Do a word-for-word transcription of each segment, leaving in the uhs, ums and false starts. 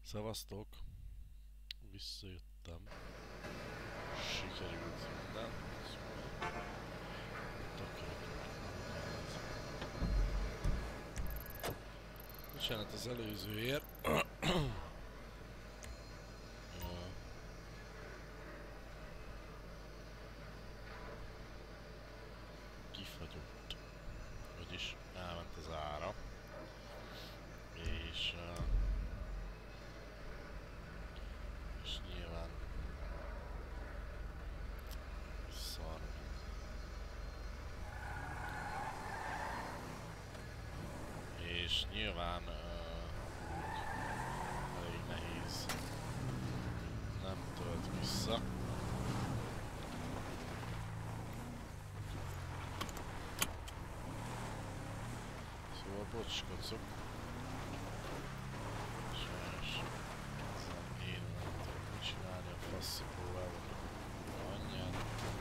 Szevasztok! Visszajöttem. Sikerült minden. Bocsánat az előzőért. Kifagyott. Vagyis elment az ára. És... Uh, és nyilván... szar. És nyilván... Uh, elég nehéz. Nem tölt vissza. Szóval bocskocok. Sajnos ezzel én nem tudok mit csinálni, a faszipóval vagyok a anyját.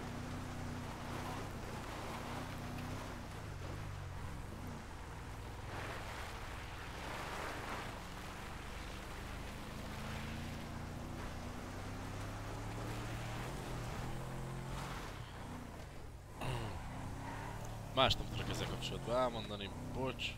Más nem tudok ezzel kapcsolatban elmondani, bocs.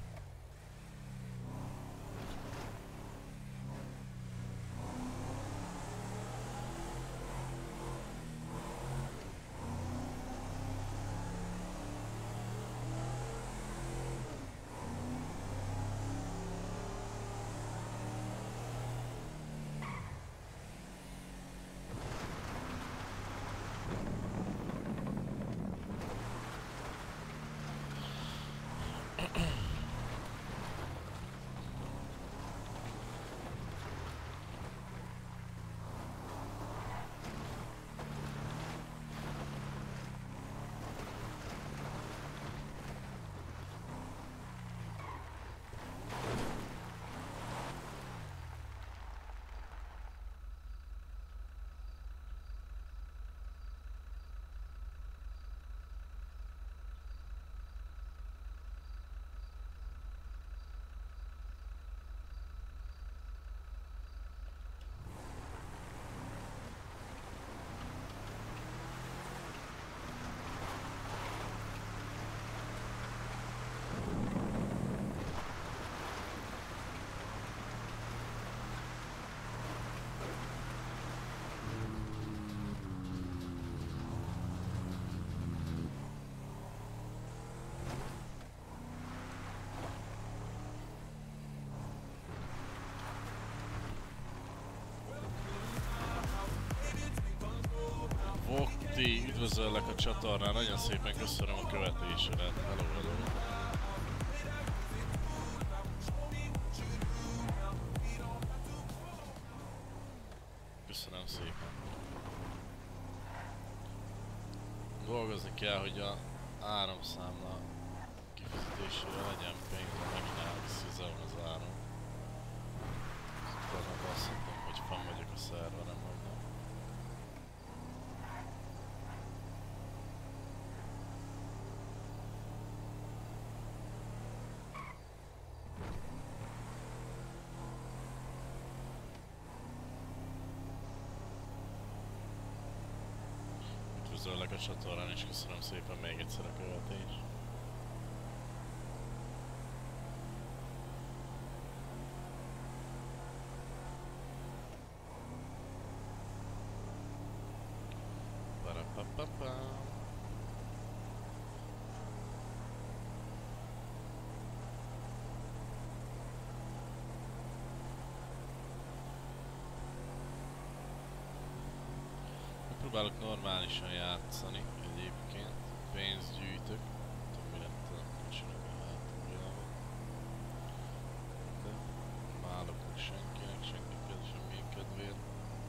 Vokti, üdvözöllek a csatornán, nagyon szépen köszönöm a követésedet. Hello, hello. Köszönöm szépen. Dolgozni kell, hogy a áramszámla kifizetésére legyen pénz, megint elviszi az az áram. Utána azt mondom, hogy fenn vagyok a szerverem, vagy nem. Üdvözöllek a csatornán, és köszönöm szépen még egyszer a követést. Ba-da-ba-ba-ba. Próbálok normálisan játszani egyébként, pénzt gyűjtök, nem tudom mi lett a csinálni a hátuljában. De nem állok meg senkinek, senki semmilyen kedvéért.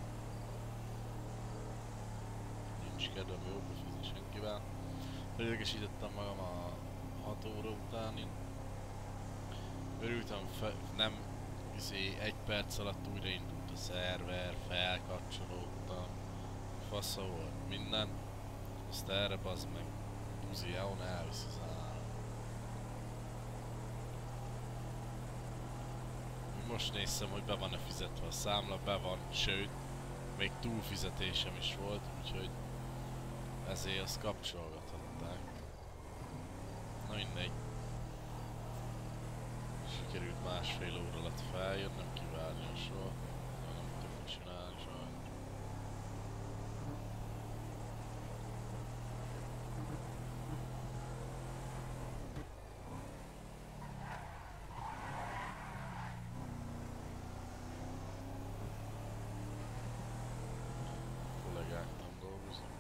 Nincs kedvem jóba fűzni senkivel. Felidegesítettem magam a hat óra után, én örültem, nem izé, egy perc alatt újraindult a szerver, felkapcsolódtam. Fasza volt minden, azt erre bazd meg Uzi Eon elviszi az áram. most néztem, hogy be van-e fizetve a számla, be van, sőt, még túlfizetésem is volt, úgyhogy ezért azt kapcsolgathatták. Na mindegy. Sikerült másfél óra alatt feljönnöm, kivárni a sor. Nem tudok csinálni sajnos. Kollégák nem dolgoznak.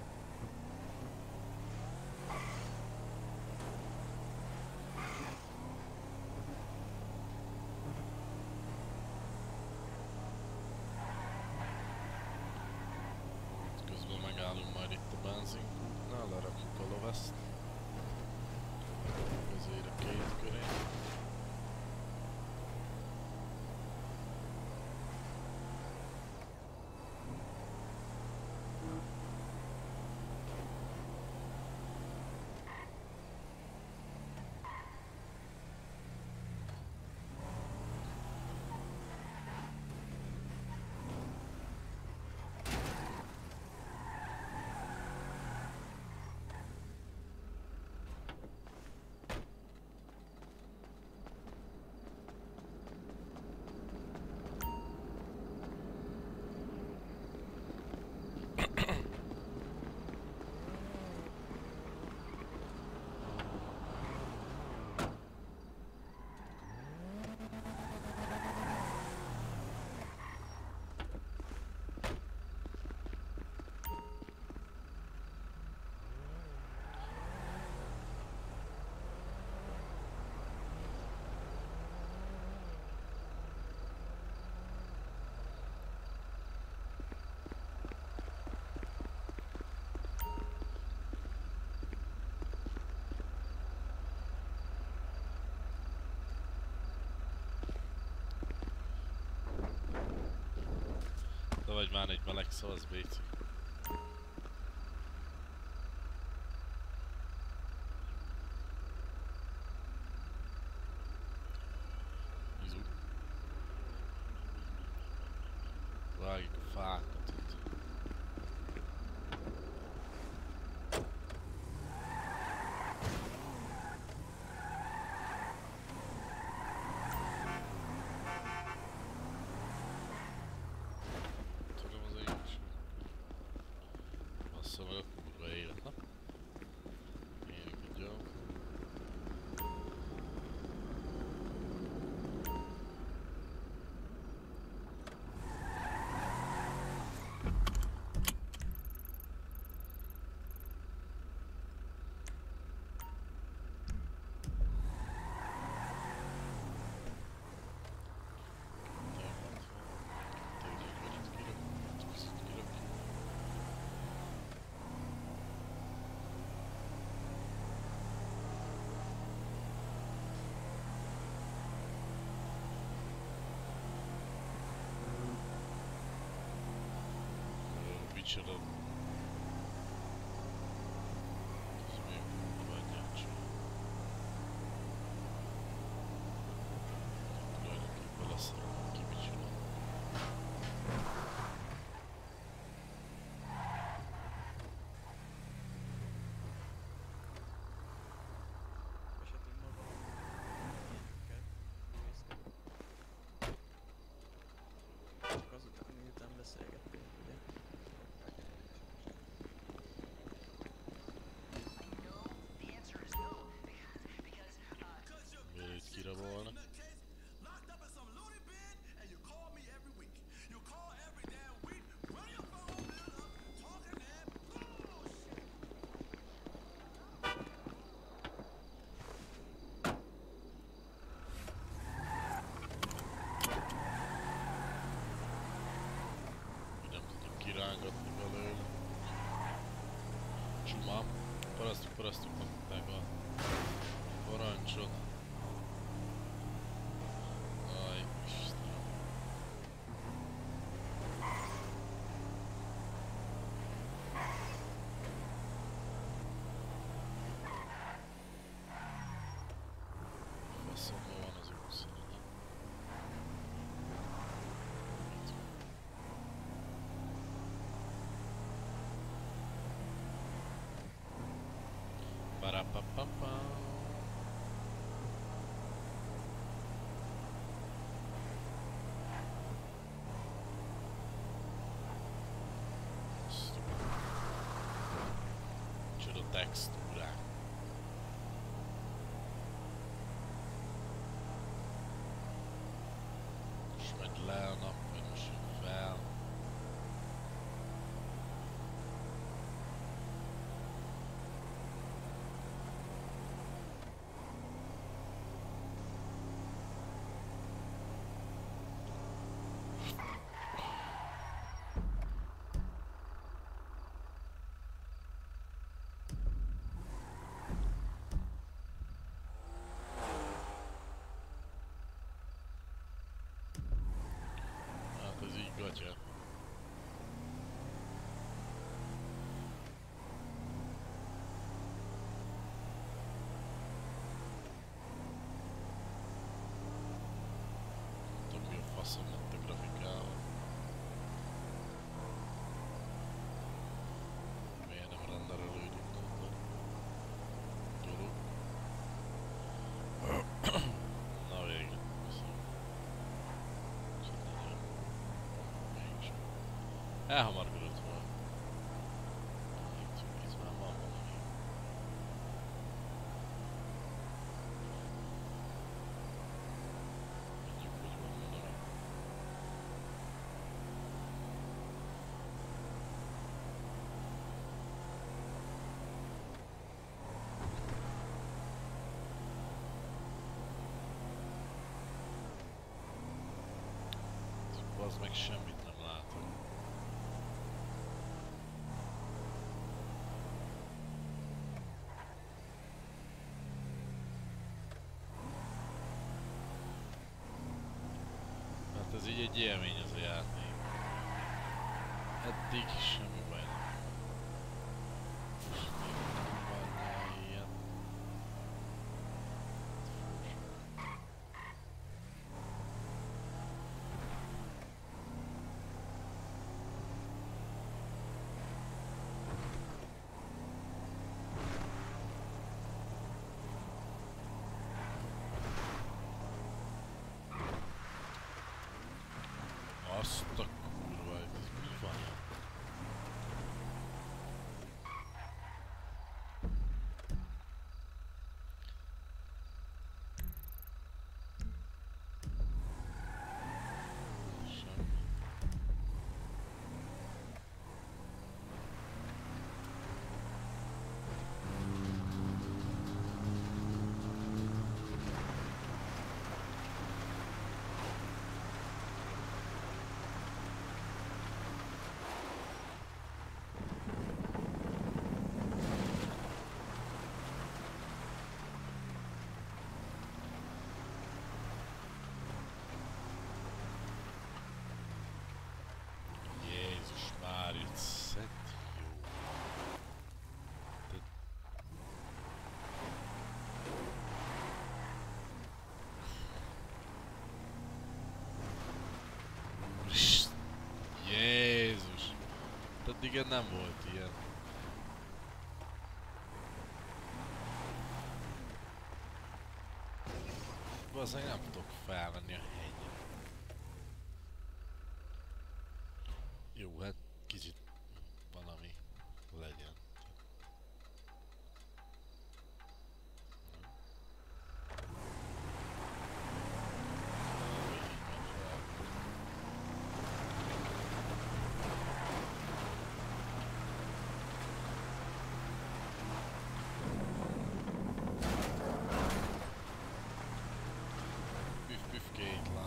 Közben megállunk majd itt a benzinkútnál, lerakjuk a loveszt. Ezért a két köré. De vagy már egy meleg szavasz, Béci. Izu. Vágjuk a fákat itt. Meg a kurva élet, na? Érjük egy jó. Micsoda. Ez még vagyját csak. Tulajdonképpen leszarom ki, micsoda. Esetleg maga ilyeneket néztem. Csak azután, miután beszélgettünk, ugye? Miért kirabolnak? Nem tudjuk kirángatni belőle. Csumám. Parasztuk, parasztuk meg a parancsot. Aj, Istenem. Faszomban van az úszó, nem? pa pa pa. Csoda textúrák. Most megy le a nap, vagy most jön fel. Hát ez így gatya. Nem tudom, mi a faszom lett a grafikával. Miért nem renderelődik a dolog? Na végre. Köszönöm. Szerintem mégsem. Elhamarkodott volna. Itt, itt már van valami. Mondjuk, hogy van valami. Az meg semmit nem látok. Hát ez így egy élmény az a játék. Eddig semmi baj nem. Most még nem van rá ilyen. Azt a kurva, ez mi van? Semmi. Jézus Mária, szent jó. De... Úristen, Jézus! Eddig nem volt ilyen. Bazzeg nem tudok felmenni a hegyre. Jó, hát kicsit valami legyen. Püff, püff, két láb.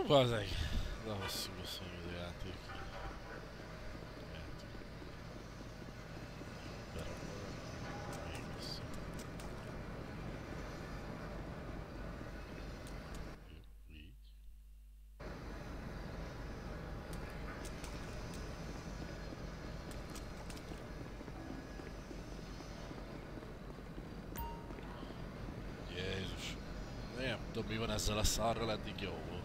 Bazeg! De hosszú lesz még a játék. Játék. Berakodom. Még hosszú. Jó, így. Jézus. Nem tudom mi van ezzel a szarral, eddig jó volt.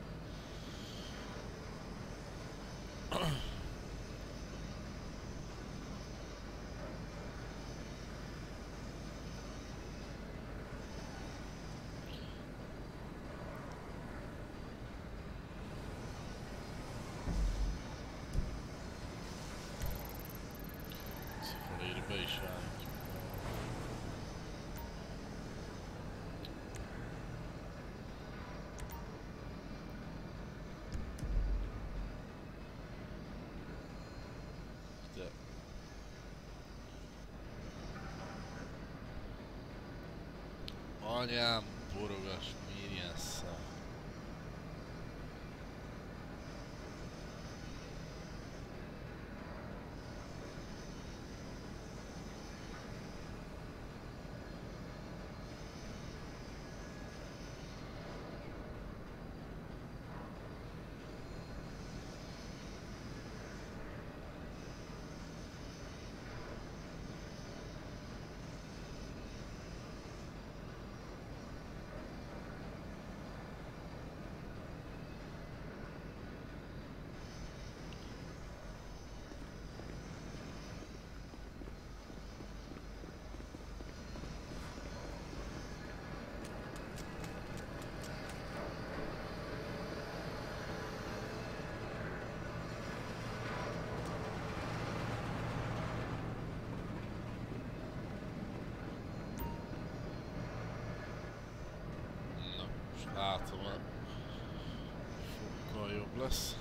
Szifoléri be is állít. De... Anyám, borogas, milyen szám. Na, most látom, a fokkal jobb lesz.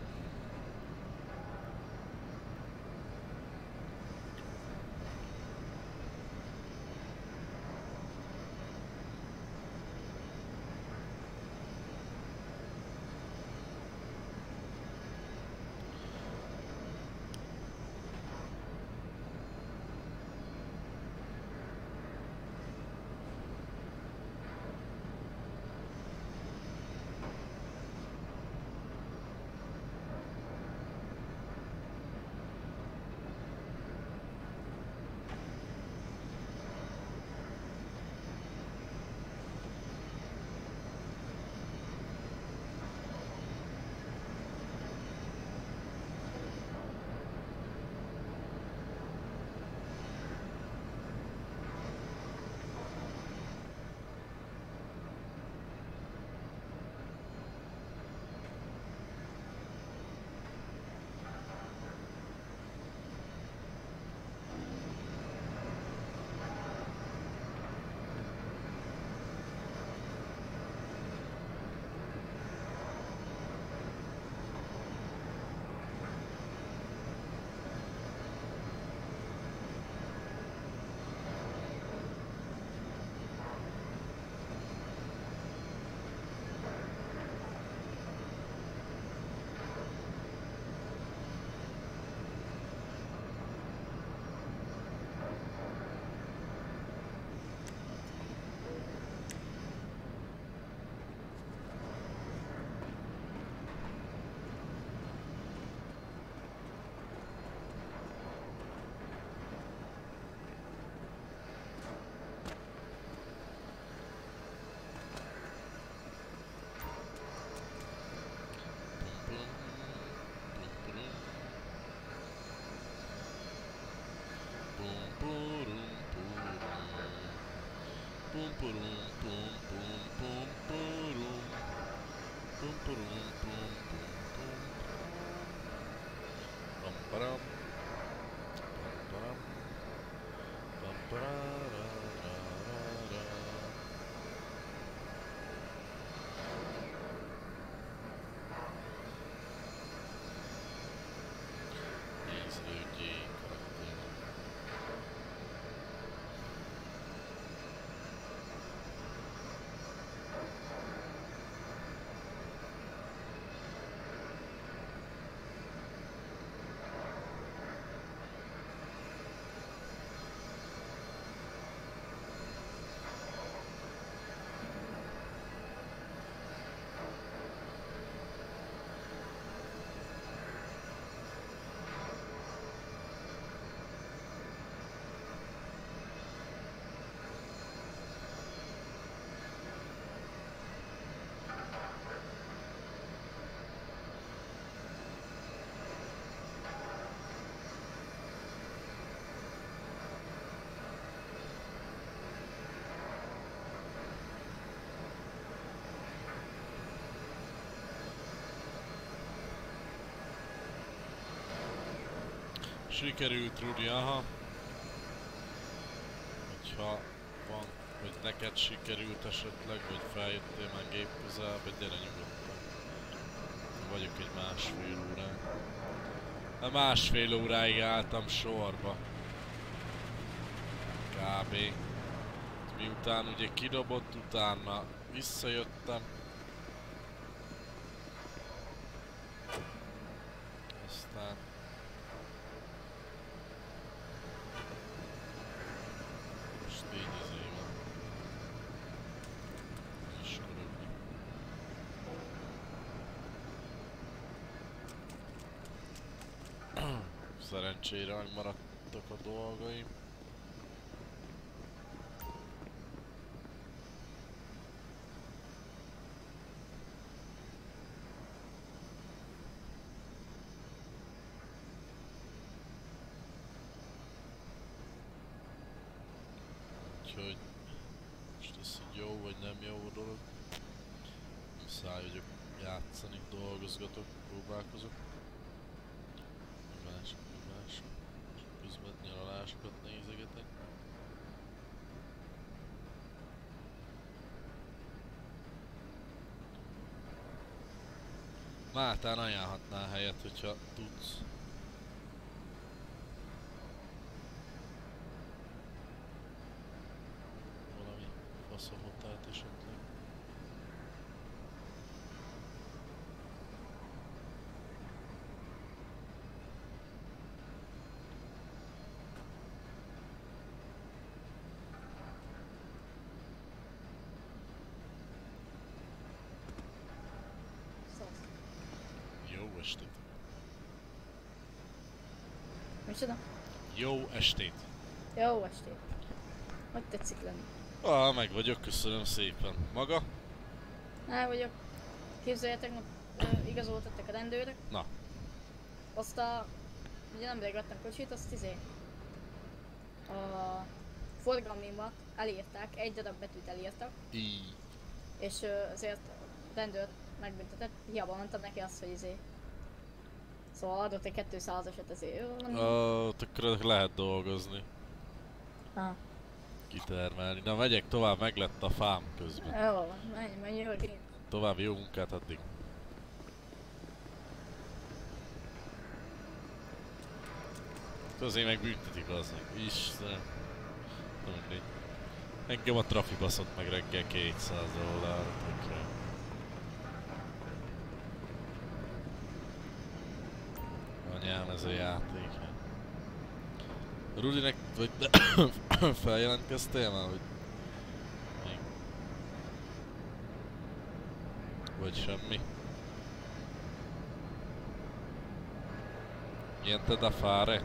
Pum purum pum pum pum purum. Pum purum pum pum pum. Pam param. Pam param. Pam pararararara. Nézőgyék karakter. Sikerült, Rudi, aha. Hogyha van, hogy neked sikerült esetleg, vagy feljöttél már gép közelbe, gyere nyugodtan. Vagyok egy másfél órán. A másfél óráig álltam sorba. Kb. Miután ugye kidobott, utána visszajöttem. Aztán... Most így izé van. És körülbelül. Szerencsére megmaradtak a dolgaim. Úgyhogy most ez így jó vagy nem jó dolog. Muszáj vagyok játszani, dolgozgatok, próbálkozok. Mi mások, mi mások. Közben nyaralásokat nézegetek. Máltán ajánlhatnál helyet, hogyha tudsz. Valami faszahotelt esetleg. Jó estét! Micsoda? Jó estét! Jó estét. Hogy tetszik lenni? Ah, meg vagyok, köszönöm szépen. Maga? El vagyok. Képzeljetek, ma ö, igazoltattak a rendőrök. Na. Azt a... Ugye nemrég vettem kocsit, azt izé... A forgalmimat elírták, egy darab betűt elírtak. Így. És ö, azért a rendőr megbüntetett. Hiába mondtam neki azt, hogy izé... Szóval adott egy kétszázasat ezért. Jó, mondom. Ah, akkor lehet dolgozni. Ah. Kitermelni. Na megyek tovább, meglett a fám közben. Jó, van, menj, menj, jövök én. További jó munkát addig. Azért meg büntetik aznak. Istenem. Na mindegy. Engem a trafi baszott meg reggel kétszáz dollárra. Okay. Anyám, ez a játék. Rudinek, vagy feljelentkeztél már, hogy... Még... Vagy semmi? Niente da fare?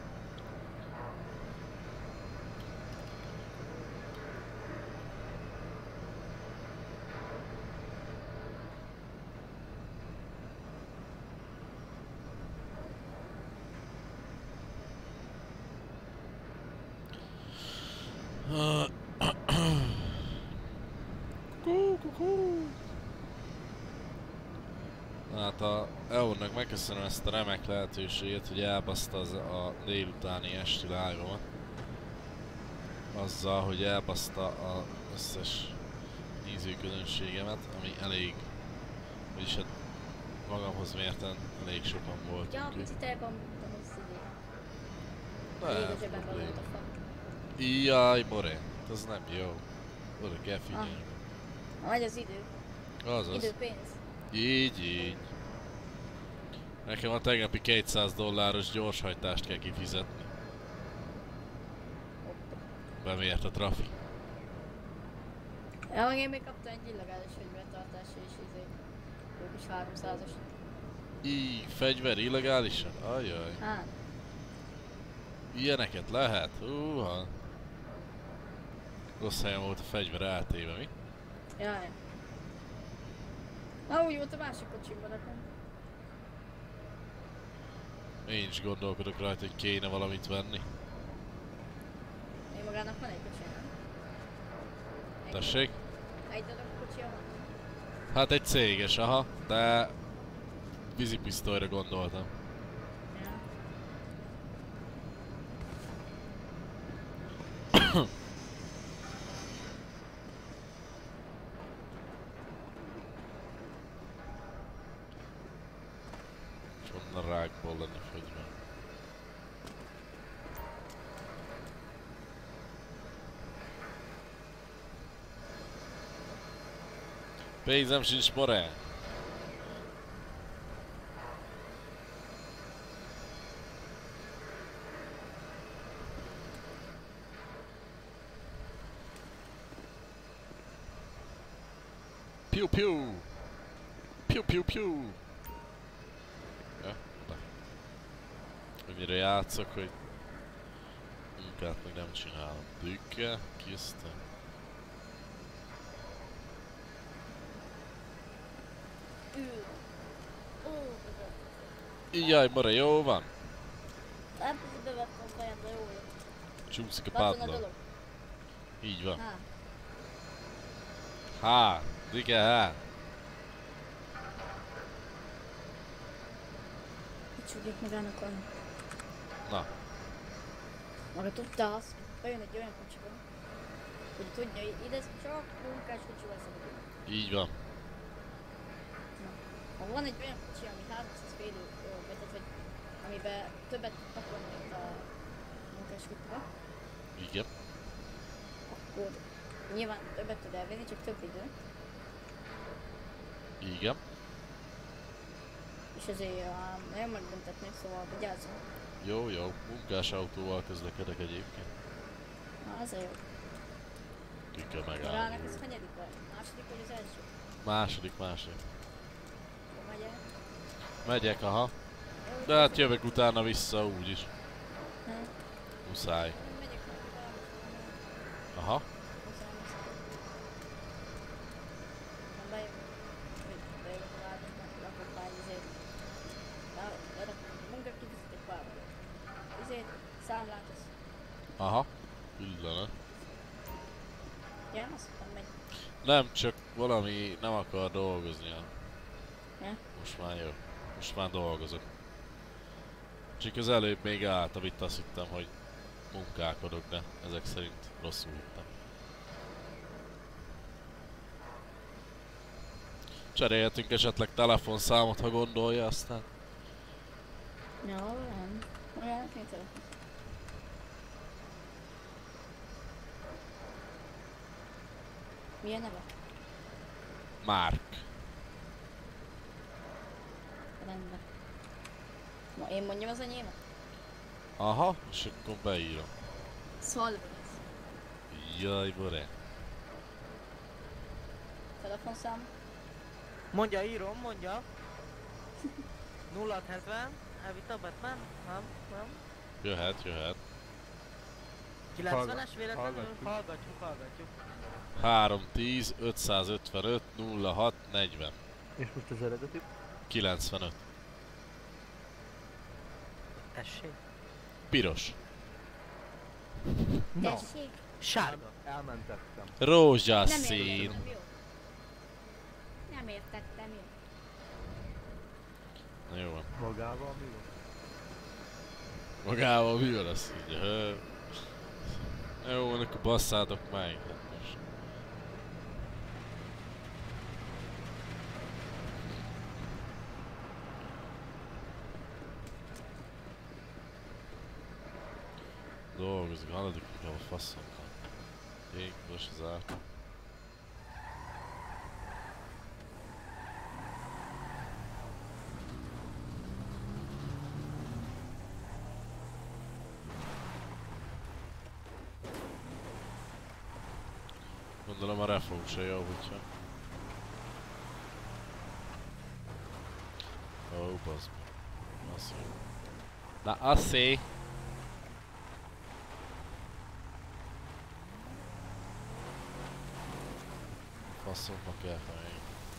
Hát a é u-nak megköszönöm ezt a remek lehetőséget, hogy elbaszta az a délutáni esti live-omat. Azzal, hogy elbaszta az összes nézőközönségemet, ami elég, vagyis hát magamhoz mérten elég sokan Ja, voltunk. picit elbambultam az idő. Nem Elég a zsebemben volt probléma. a fa. Jaj, more, az nem jó. Oda kell figyelni. Ah. Megy az idő. Azaz. Idő pénz. Így, így. Nekem a tegnapi kétszáz dolláros gyorshajtást kell kifizetni. Bemért a trafi. Ja, meg én még kaptam egy illegális fegyvertartásra és izé. Ők is háromszázas. Így, fegyver illegálisan? Ajaj. Hát. Ilyeneket lehet? Húha. Rossz helyen volt a fegyver eltéve, mi? Jaj. Na úgy volt a másik kocsimban nekem. Én is gondolkodok rajta, hogy kéne valamit venni. Én magának van egy kocsi, nem? Egy Tessék? darab- Egy darab kocsia van? Hát egy céges, aha, de vízipisztolyra gondoltam. Ja. És onnan rákból lenni fogyva. Pénzem sincs, more! Piu piu! Piu piu piu! Ja, oda. Annyira játszok, hogy munkát még nem csinálom. Tükke, kiszte. Ül. Ó, Jaj, more, jó van? nem tudom, bevettem a fejembe, jó jó. Csúszik a Látod a padló. dolog? Így van. Há. Há, Dike, há. Itt csúgjuk magának van. Na, Maga tudta azt, bejön egy olyan kocsiba, hogy tudja, ide csak munkás kocsival szabadul. így van. Ha van egy olyan kocsi, ami háromszáz félő, vagy tehát, hogy amiben többet tud pakolni, mint a munkás kocsiba, Igen. akkor nyilván többet tud elvinni, csak több idő. Igen. És ezért uh, nagyon megbüntetnék, szóval vigyázzon. Jó, jó. Munkás autóval közlekedek egyébként. Na, az a jó. Ki kell Rának megállni. ez hanyadik vagy? Második vagy az első? Második, második. Akkor megy el. Megyek, aha. Jó, De hát jövök utána vissza úgyis. Ha? Muszáj. Én megyek meg valamit. Aha. Muszáj, muszáj. Nem bejövök. Vagy bejövök a városba, rakok pár izét. Lerakok a munka, kifizetek pár izét, számlát, az. Aha. Pillanat. Ja, azt mondtam, megy. Nem, csak valami nem akar dolgozni. Ja? Most már jó. Most már dolgozok. Csak az előbb még álltam, itt azt hittem, hogy munkálkodok, de ezek szerint rosszul hittem. Cserélhetünk esetleg telefonszámot, ha gondolja, aztán. Jó, nem. Olyan, kénytelen. Milyen neve? Márk. Rendben. Ma én mondjam az enyémet? Aha, és akkor beírom. Szolvesz. Jaj, bore. Telefonszám? Mondja, írom, mondja. nulla hetven, elvitt a Batman? Nem, nem. Jöhet, jöhet. kilencvenes véletlenül? hallgatjuk. Hallgatjuk, hallgatjuk. három tíz ötszázötvenöt nulla hat negyven. És most az eredeti? kilencvenöt. Tessék. Piros. Na, Tessék? Sárga. elmentettem. Nem Rózsaszín. értettem, jó? Nem értettem, jó? Na jó van. Magával mi van? Magával mi van azt így? Hö. Jó van, akkor basszátok meg. Hát most. Dolgozik, halladik, hogy a faszom van. Jégkos az át. Gondolom a refó se jó, hogyha... Ó, oh, bazd meg. Az jó. Na, asszi! Faszomba kell felé.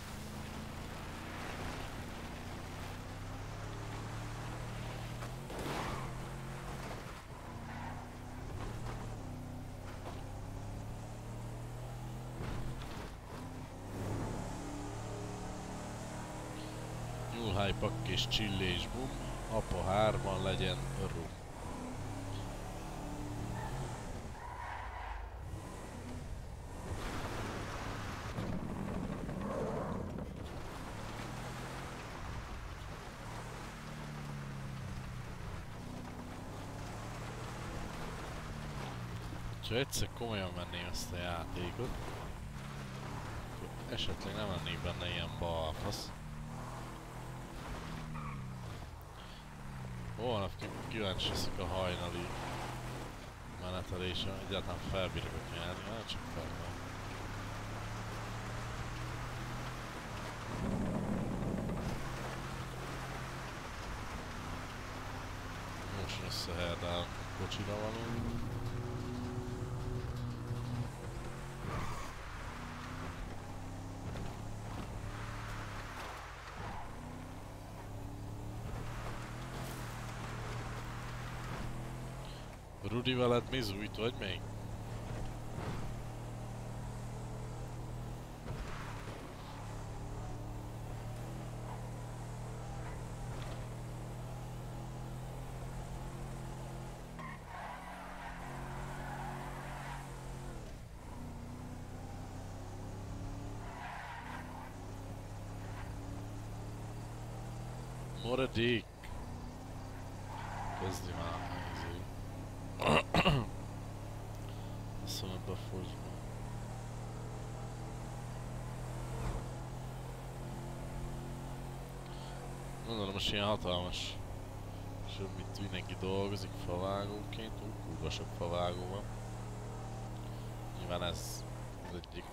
Nyúlháj, pakk és csillés bum, apa hárman legyen rum. Ha egyszer komolyan venném ezt a játékot, akkor esetleg nem lennék benne ilyen balfasz. Holnap kíváncsi leszek a hajnali menetelésre, egyáltalán felbírok nyerni, hát csak felben. Most összeherdálunk a kocsira való. Rudi, veled mi zújt, vagy még? Moradék! Kezdi már. Azt mondom, befogyva. Gondolom, most ilyen hatalmas. És mit mindenki dolgozik favágóként, úgy kurva sok favágó van. Nyilván ez az egyik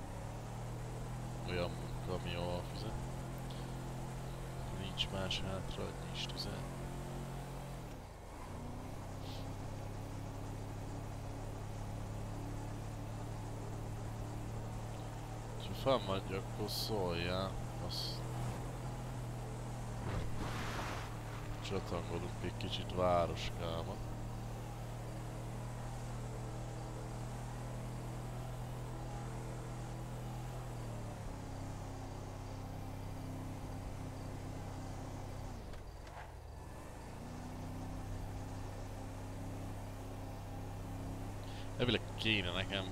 olyan munka, ami jól fizet. Nincs más hátra, hogy nincs tüzet. Ha felmegy, akkor szóljál, azt csatangolunk egy kicsit városkába. Elvileg kéne nekem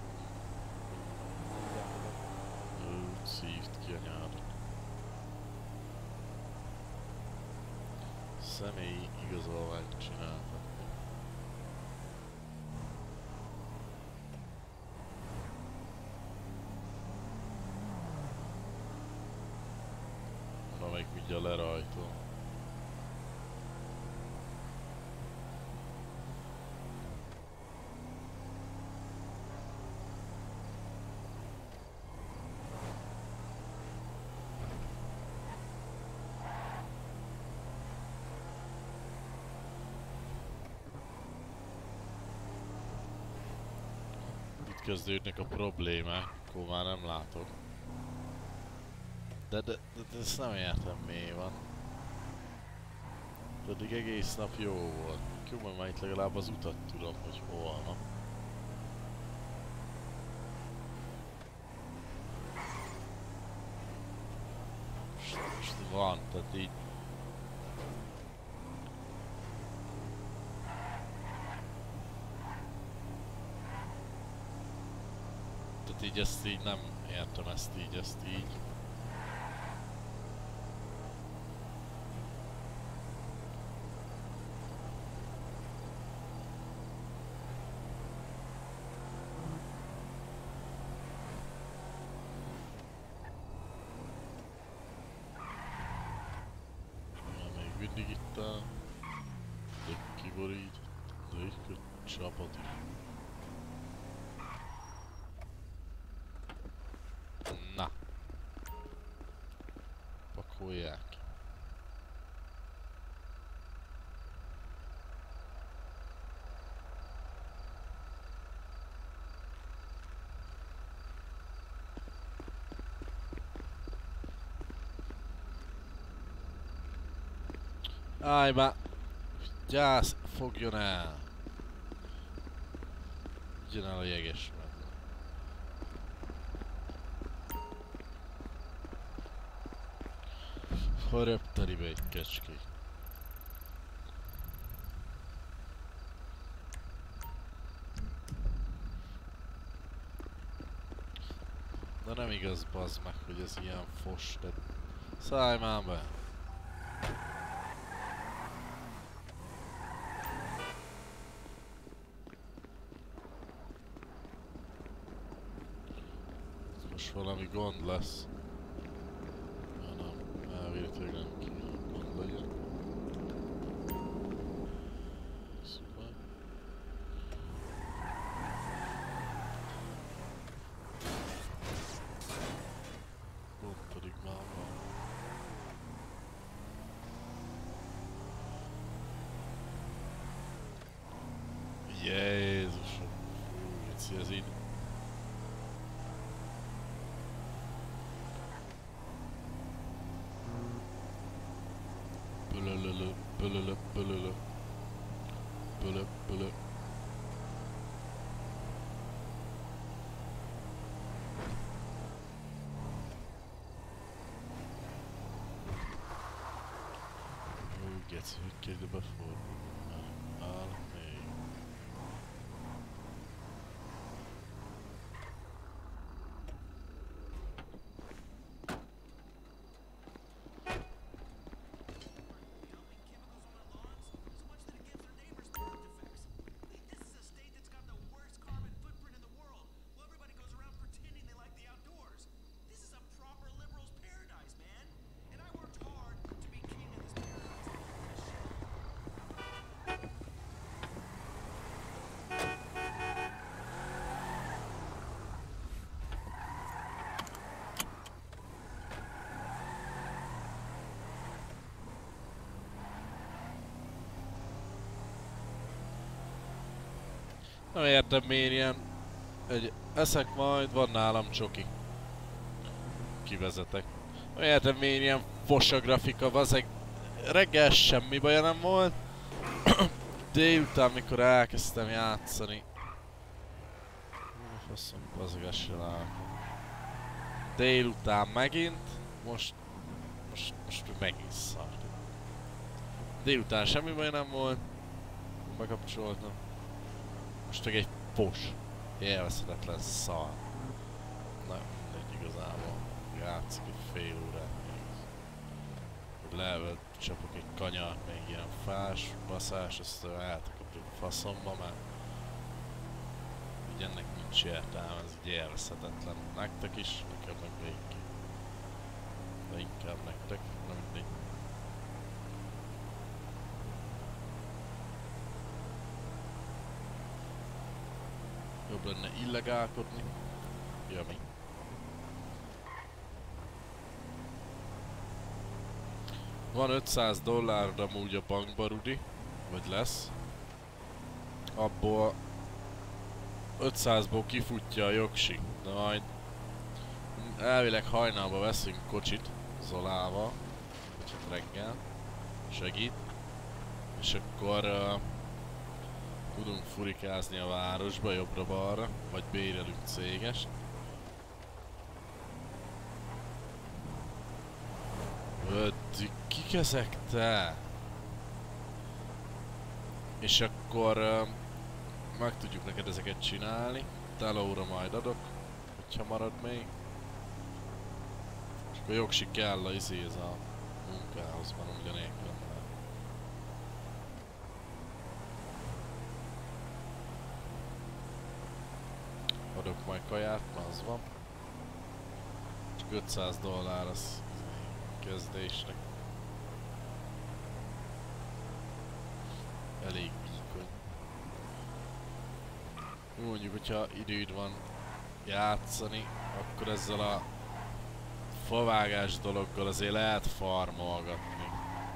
szívt ki a nyárat. Személyi igazolványt csináltak. Valamelyik mindjárt lerajtol. Kezdődnek a problémák, akkor már nem látok. De, de, de, de ezt nem értem, mi van. Pedig egész nap jó volt. Jó, mert már itt legalább az utat tudom, hogy hol van. Most, most van, tehát így. Így ezt így nem értem, ezt így, ezt így. Ja, még mindig itt a kiborít, de itt a csapat is. Na. Pakolják. Állj már! Gyász! Fogjon el! Vigyen el a jeges. Ha röpteribe egy kecskék. De nem igaz, bazd meg, hogy ez ilyen fos, de... Szállj már be! most valami gond lesz. Ja, nem, elvétleg nem kéne gond legyen. Szuper. Gond pedig már van. Jézusom! Fú, geci, ez így... Pölölölö, pölölö, pölölö. Pölö, pölö. Ó, geci, hogy kell ide befordulni? Nem áll még. Nem értem miért ilyen... Egy eszek majd, van nálam csoki. Kivezetek. Nem értem miért ilyen fosa grafika, vazeg. Reggel semmi baja nem volt. Délután, mikor elkezdtem játszani. Faszom, vazeg, ezt se látom. Délután megint. Most... Most... Most megint szar. Délután semmi baj nem volt. Bekapcsoltam. Most meg egy fos. Élvezhetetlen szar. Na, mindegy igazából. Játszik egy fél órát még. Hogy level csapok egy kanyart, még ilyen fás, baszás, aztán eltekapjuk a faszomba, mert így ennek nincs értelme, ez így élvezhetetlen. Nektek is, nekem meg végig. De inkább nektek, na mindegy. Jobb lenne illegálkodni. Jömi. Van ötszáz dollárod amúgy a bankba, Rudi. Vagy lesz. Abból ötszázból kifutja a jogsi. De majd elvileg hajnalba veszünk kocsit Zolával. Kocsit reggel. Segít. És akkor uh, tudunk furikázni a városba, jobbra-balra, vagy bérelünk cégest. Ötti, kik ezek te? És akkor uh, meg tudjuk neked ezeket csinálni. Telóra majd adok, hogyha marad még. És akkor jogsi kell a izé ez a munkához, van ugye nélkülem. Adok majd kaját, mert az van. Csak ötszáz dollár az kezdésnek. Elég vékony. Mondjuk, hogyha időd van játszani, akkor ezzel a favágás dologgal azért lehet farmolgatni.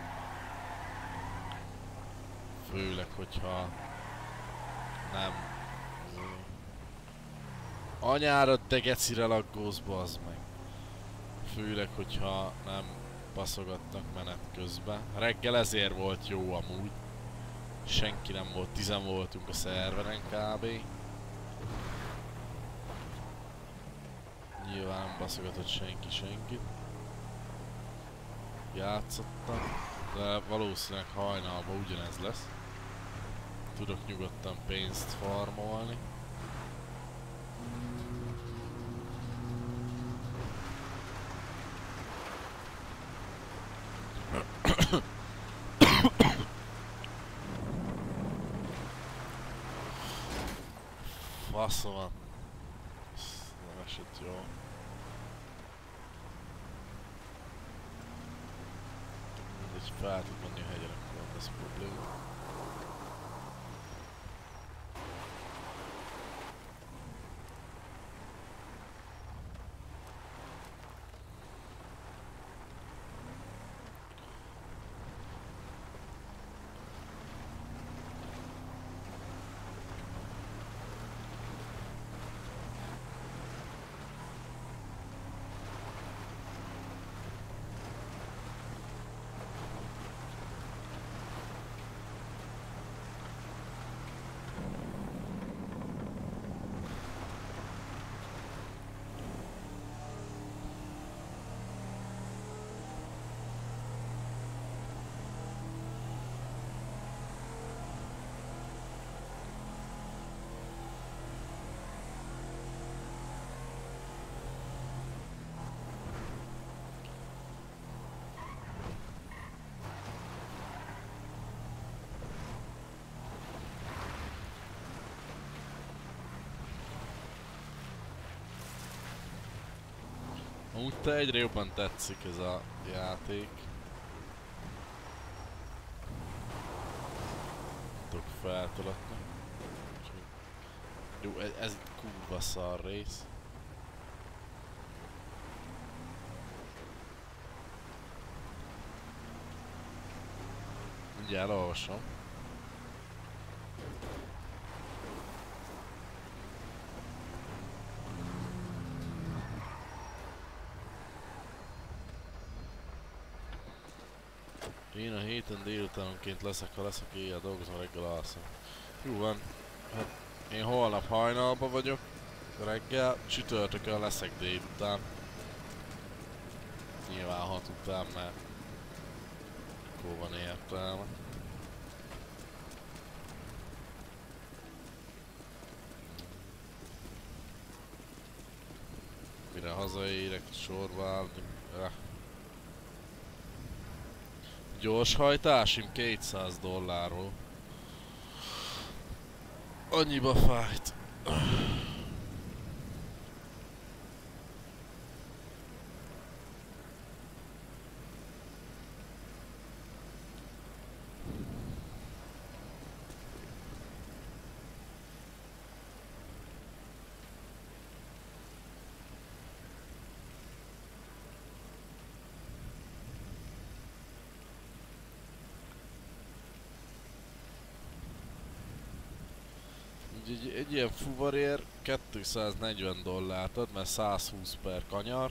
Főleg, hogyha nem... Anyára, te gecire laggózz, bazd meg. Főleg, hogyha nem baszogatnak menet közben. Reggel ezért volt jó amúgy. Senki nem volt, tizen voltunk a szerveren kb. Nyilván nem baszogatott senki senkit. Játszottam, de valószínűleg hajnalban ugyanez lesz. Tudok nyugodtan pénzt farmolni. Faszom van. Ez nem esett jól. fel tud menni a hegyre, akkor nem lesz probléma. Amúgy te egyre jobban tetszik ez a játék. Tudok feltolatni. Jó, ez, ez egy kurva szar rész. Mindjárt elolvasom. Én a héten délutánonként leszek, ha leszek éjjel, dolgozom, reggel alszom. Jó van, hát én holnap hajnalban vagyok, reggel, csütörtökön leszek délután. Nyilván hat után, mert akkor van értelme. Mire hazaérek, sorba állni. Eh. Gyorshajtásim kétszáz dollárról. Annyiba fájt. Egy, egy ilyen fuvarér kétszáznegyven dollárt ad, mert százhúsz per kanyar.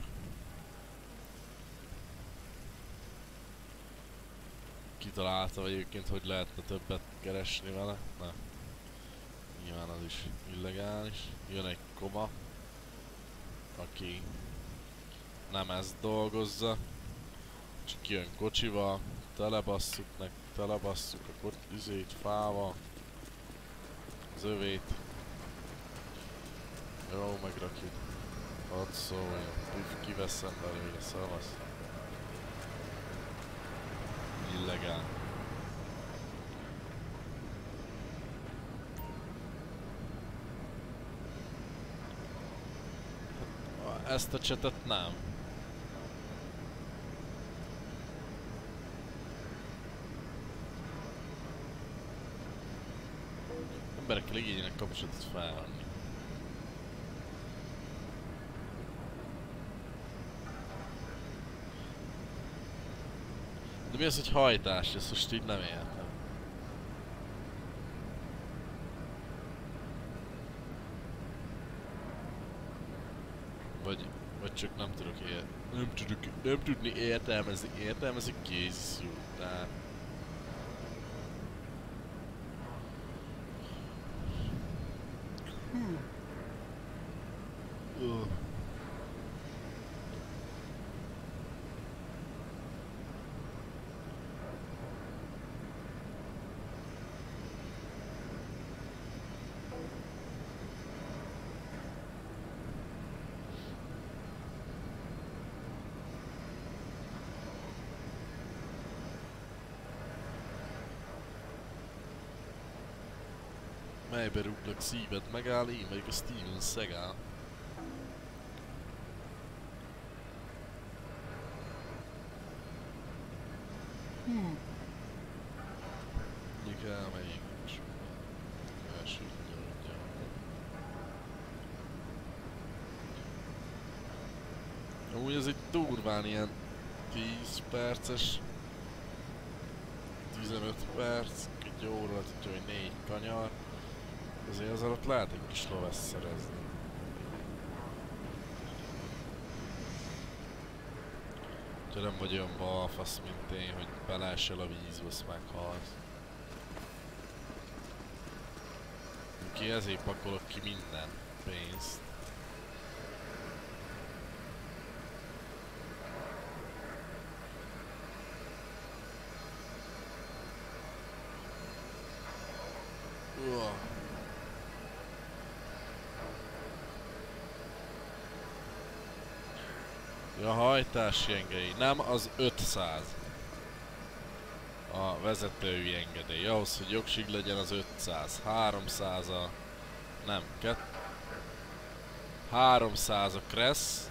Kitaláltam egyébként, hogy lehetne többet keresni vele. Na. Nyilván az is illegális. Jön egy koma, aki nem ezt dolgozza, csak jön kocsival, telebasszuk nek, telebasszuk a kocsit fával. Az övét. Jó, megrakjuk. Hadd szóljon. Kiveszem belőle, szavasz. Illegál. Ezt a csetet nem. Emberekkel igényének kapcsolatot felvenni. De mi az, hogy hajtás? Ezt most így nem értem. Vagy, vagy csak nem tudok ér... Nem tudok, nem tudni értelmezni. Értelmezni kész jó. Tehát... Uh. Melybe rúglak szíved megáll, én vagyok a Steven Seagal. Hmm. kell, melyik nincs. Első gyógyja. Amúgy ez egy durván ilyen tíz perces, tizenöt perc, egy óra, tudja, hogy négy kanyar. Azért az alatt lehet egy kis lovesz szerezni. Ha nem vagy olyan balfasz, mint én, hogy belásel a vízbe, azt meghalsz. Ki ezért pakolok ki minden pénzt. Uah. Ja, hajtási engedély. Nem, az ötszáz. A vezetői engedély. Ahhoz, hogy jogsig legyen, az ötszáz. háromszáz a... Nem, kett... háromszáz a kressz.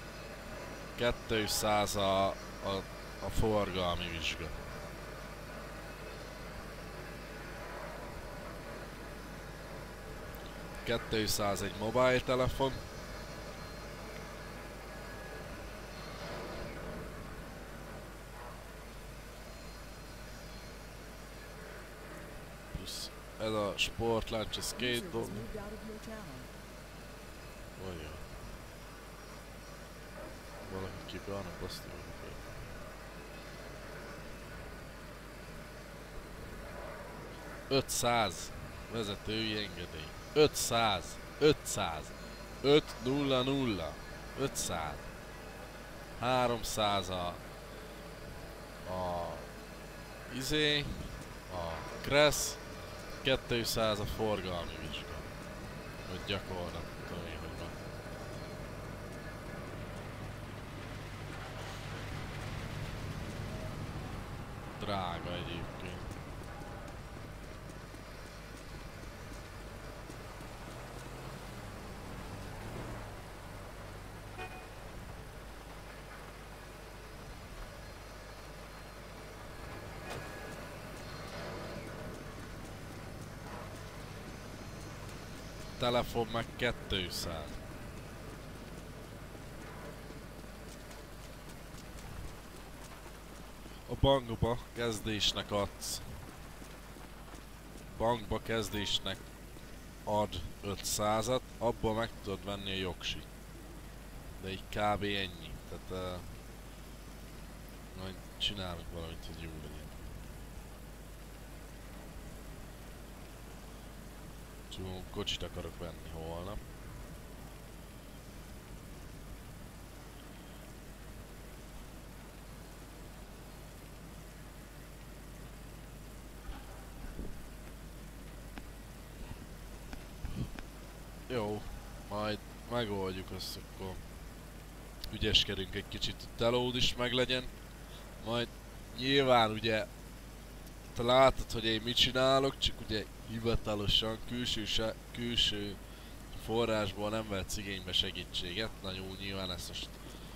kétszáz a, a, a forgalmi vizsga. kétszáz egy mobiltelefon. Plusz ez a sportláncs, ez két dolog. Olyan. Valaki kipálnak, azt jól. ötszáz vezetői engedély. ötszáz, ötszáz, öt nulla nulla, ötszáz, háromszáz a, a izé, a kressz, kétszáz a forgalmi vizsga. Hogy gyakorlat, tudom én, hogy van. Drága egyébként. Telefon meg kétszáz. A bankba kezdésnek adsz. Bankba kezdésnek ad ötszázat, abból meg tudod venni a jogsit. De így kb. Ennyi. Tehát uh, majd csinálok valamit, hogy jó legyen. Csak kocsit akarok venni holnap. Jó, majd megoldjuk azt, akkor ügyeskedünk egy kicsit, hogy telód is meglegyen. Majd nyilván ugye te látod, hogy én mit csinálok, csak ugye hivatalosan külső, se, külső forrásból nem vehetsz igénybe segítséget. Na jó, nyilván ezt most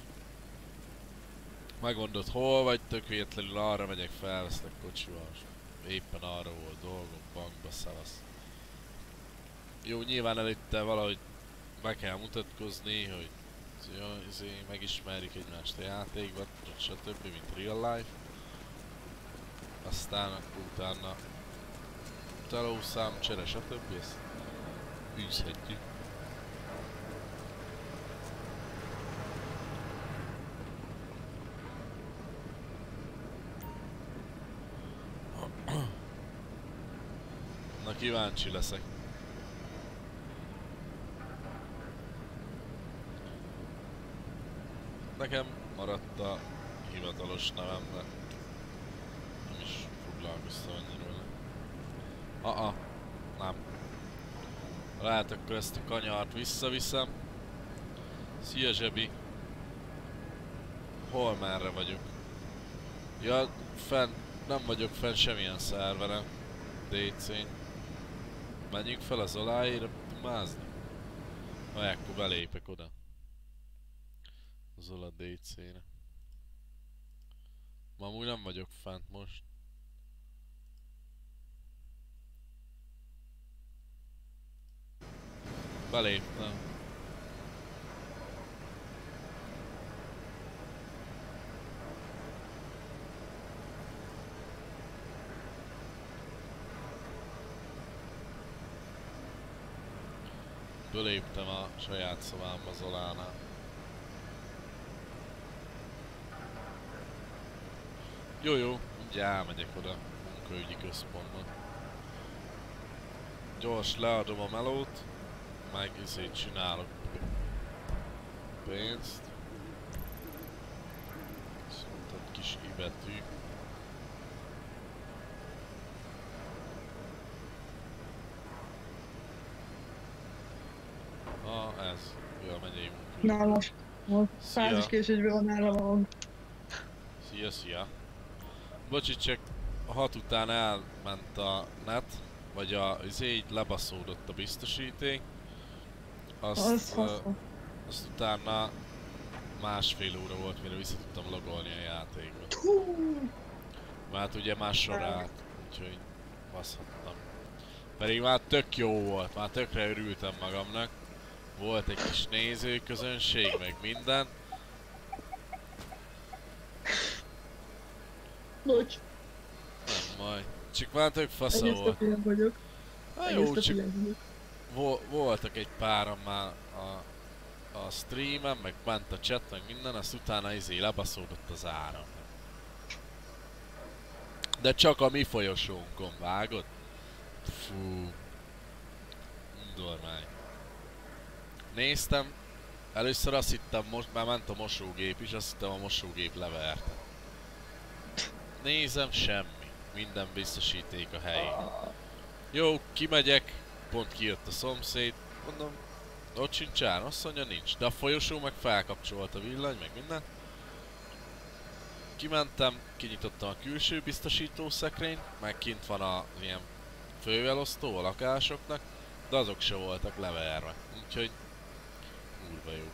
megmondod hol vagy, tök véletlenül arra megyek, felveszlek kocsival. Éppen arra volt dolgom, bankba szavasz. Jó, nyilván előtte valahogy be kell mutatkozni, hogy jó, izé, megismerjük egymást a játékban, stb. Mint real life. Aztán akkor utána telószám, csere, stb. Ezt űzhetjük. Na, kíváncsi leszek. Nekem maradt a hivatalos nevem, de nem is foglalkoztam annyira vele. Ah-ah, nem. Lehet, akkor ezt a kanyart visszaviszem. Szia Zsebi. Hol merre vagyok? Ja, fenn, nem vagyok fenn semmilyen szerveren. dé cén. Menjünk fel az oláira mázni. Na, akkor belépek oda. Az Ola dé cére. Ma amúgy nem vagyok fent most. Beléptem. Beléptem a saját szobámba Zolánál. Jó, jó, mindjárt elmegyek oda, munkaügyi központban. Gyors leadom a melót, meg izét csinálok pénzt. Szóval egy kis i betű. Ah, ez. Jó, a megyei munkaügyi. Na most, most fázis késésben van nálam a hang. Szia, szia. Bocsi, csak a hat után elment a net, vagy a, az így lebaszódott a biztosíték. Azt, Az uh, faszom. azt utána másfél óra volt, mire vissza tudtam logolni a játékba. Mert ugye már sor állt, úgyhogy baszhattam. Pedig már tök jó volt, már tökre örültem magamnak. Volt egy kis nézőközönség, meg minden. Bocs, Nem majd. Csak már tök fasza egész volt. tökélet vagyok. Hát jó, Egész csak tökélet vagyok. vo voltak egy páran már a, a streamen, meg ment a chat, meg minden, azt utána izé lebaszódott az áram. De csak a mi folyosónkon, vágod? Fú. Dormány. Néztem, először azt hittem, most már ment a mosógép is, azt hittem a mosógép leverte. Nézem, semmi. Minden biztosíték a helyén. Jó, kimegyek, pont kijött a szomszéd, mondom, ott sincs áram, azt mondja nincs, de a folyosó meg felkapcsolt a villany, meg minden. Kimentem, kinyitottam a külső biztosító szekrényt, meg kint van a ilyen főelosztó a lakásoknak, de azok se voltak leverve, úgyhogy kurva jó.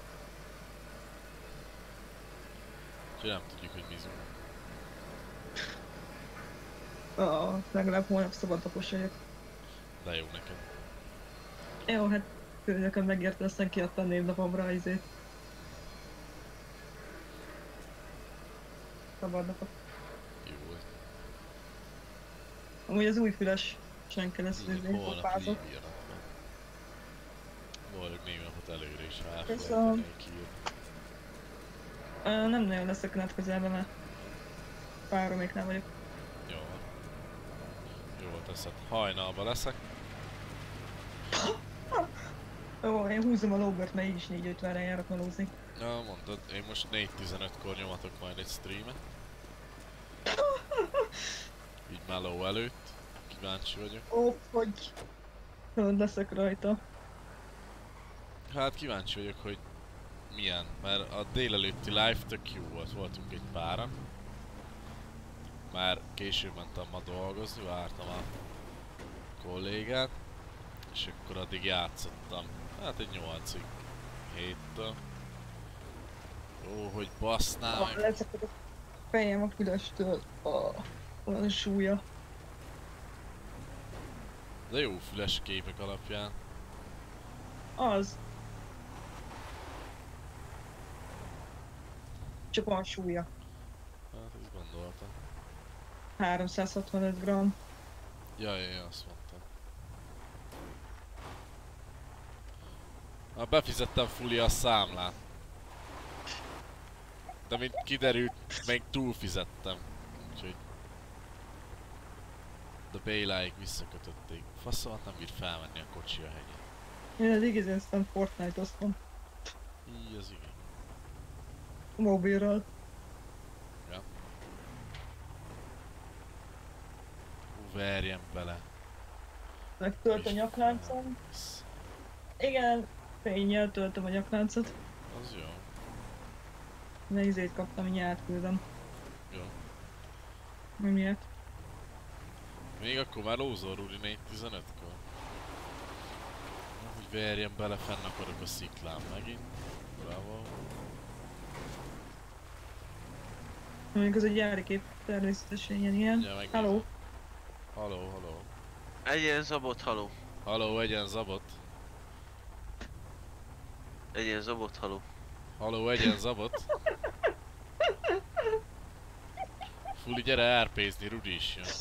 Úgyhogy nem tudjuk, hogy mi zúg. Ah, legalább holnap szabadnapos vagyok. De jó neked. Jó, hát nekem megérte, aztán kiadta a névnapomra izét. Szabadnapot. Jó volt. Amúgy az új füles senki lesz Tudod, nézni, holnap pofázok. Líbianak van. Boldog névnapot előre is Köszönöm. elfelejteni kijött. Uh, nem nagyon leszek net közelben, mert pároméknál vagyok. Jó van. Jól teszed. Hajnalba leszek. Jó, én húzom a lóbert, mert így is négy ötvenre járok melózni. Na mondtad, én most négy tizenötkor nyomatok majd egy streamet. Így meló előtt. Kíváncsi vagyok. Ó, hogy... Tudod, leszek rajta. Hát kíváncsi vagyok, hogy milyen, mert a délelőtti live tök jó volt, voltunk egy páran. Már később mentem ma dolgozni, vártam a kollégát, és akkor addig játszottam. Hát egy nyolcig, héttől. Ó, hogy basznál Ah, meg. leszakad a fejem a fülestől. Ah, van a súlya. De jó füles képek alapján. Az. Csak van súlya. Hát ezt gondoltam. háromszázhatvanöt gramm. Ja, ja, ja, azt mondtam. Na, befizettem fully a számlát. De mint kiderült, még túlfizettem. Úgyhogy... De Béláig visszakötötték. Faszomat nem bír felmenni a kocsi a hegyen. Én az igazán Fortnite-oztam. Így az igen. Mobilról. Ja. Hú, verjem bele. Megtölt a És nyakláncom. felvisz. Igen, fényjel töltöm a nyakláncot. Az jó. De izét kaptam, így átküldöm. Jó. Mi miért? Még akkor már lózol Rudi négy tizenötkor. Hogy verjem bele, fenn akarok a sziklán megint. Bravo. Mondjuk az egy gyári kép, természetesen ilyen ilyen. Ja, megnézem. Hello. Haló, haló. Egyén zabot, haló. Haló, egyen zabot. Egy ilyen zobot haló. Haló, egyen zabot. Fuli, gyere er pézni, Rudi is jön.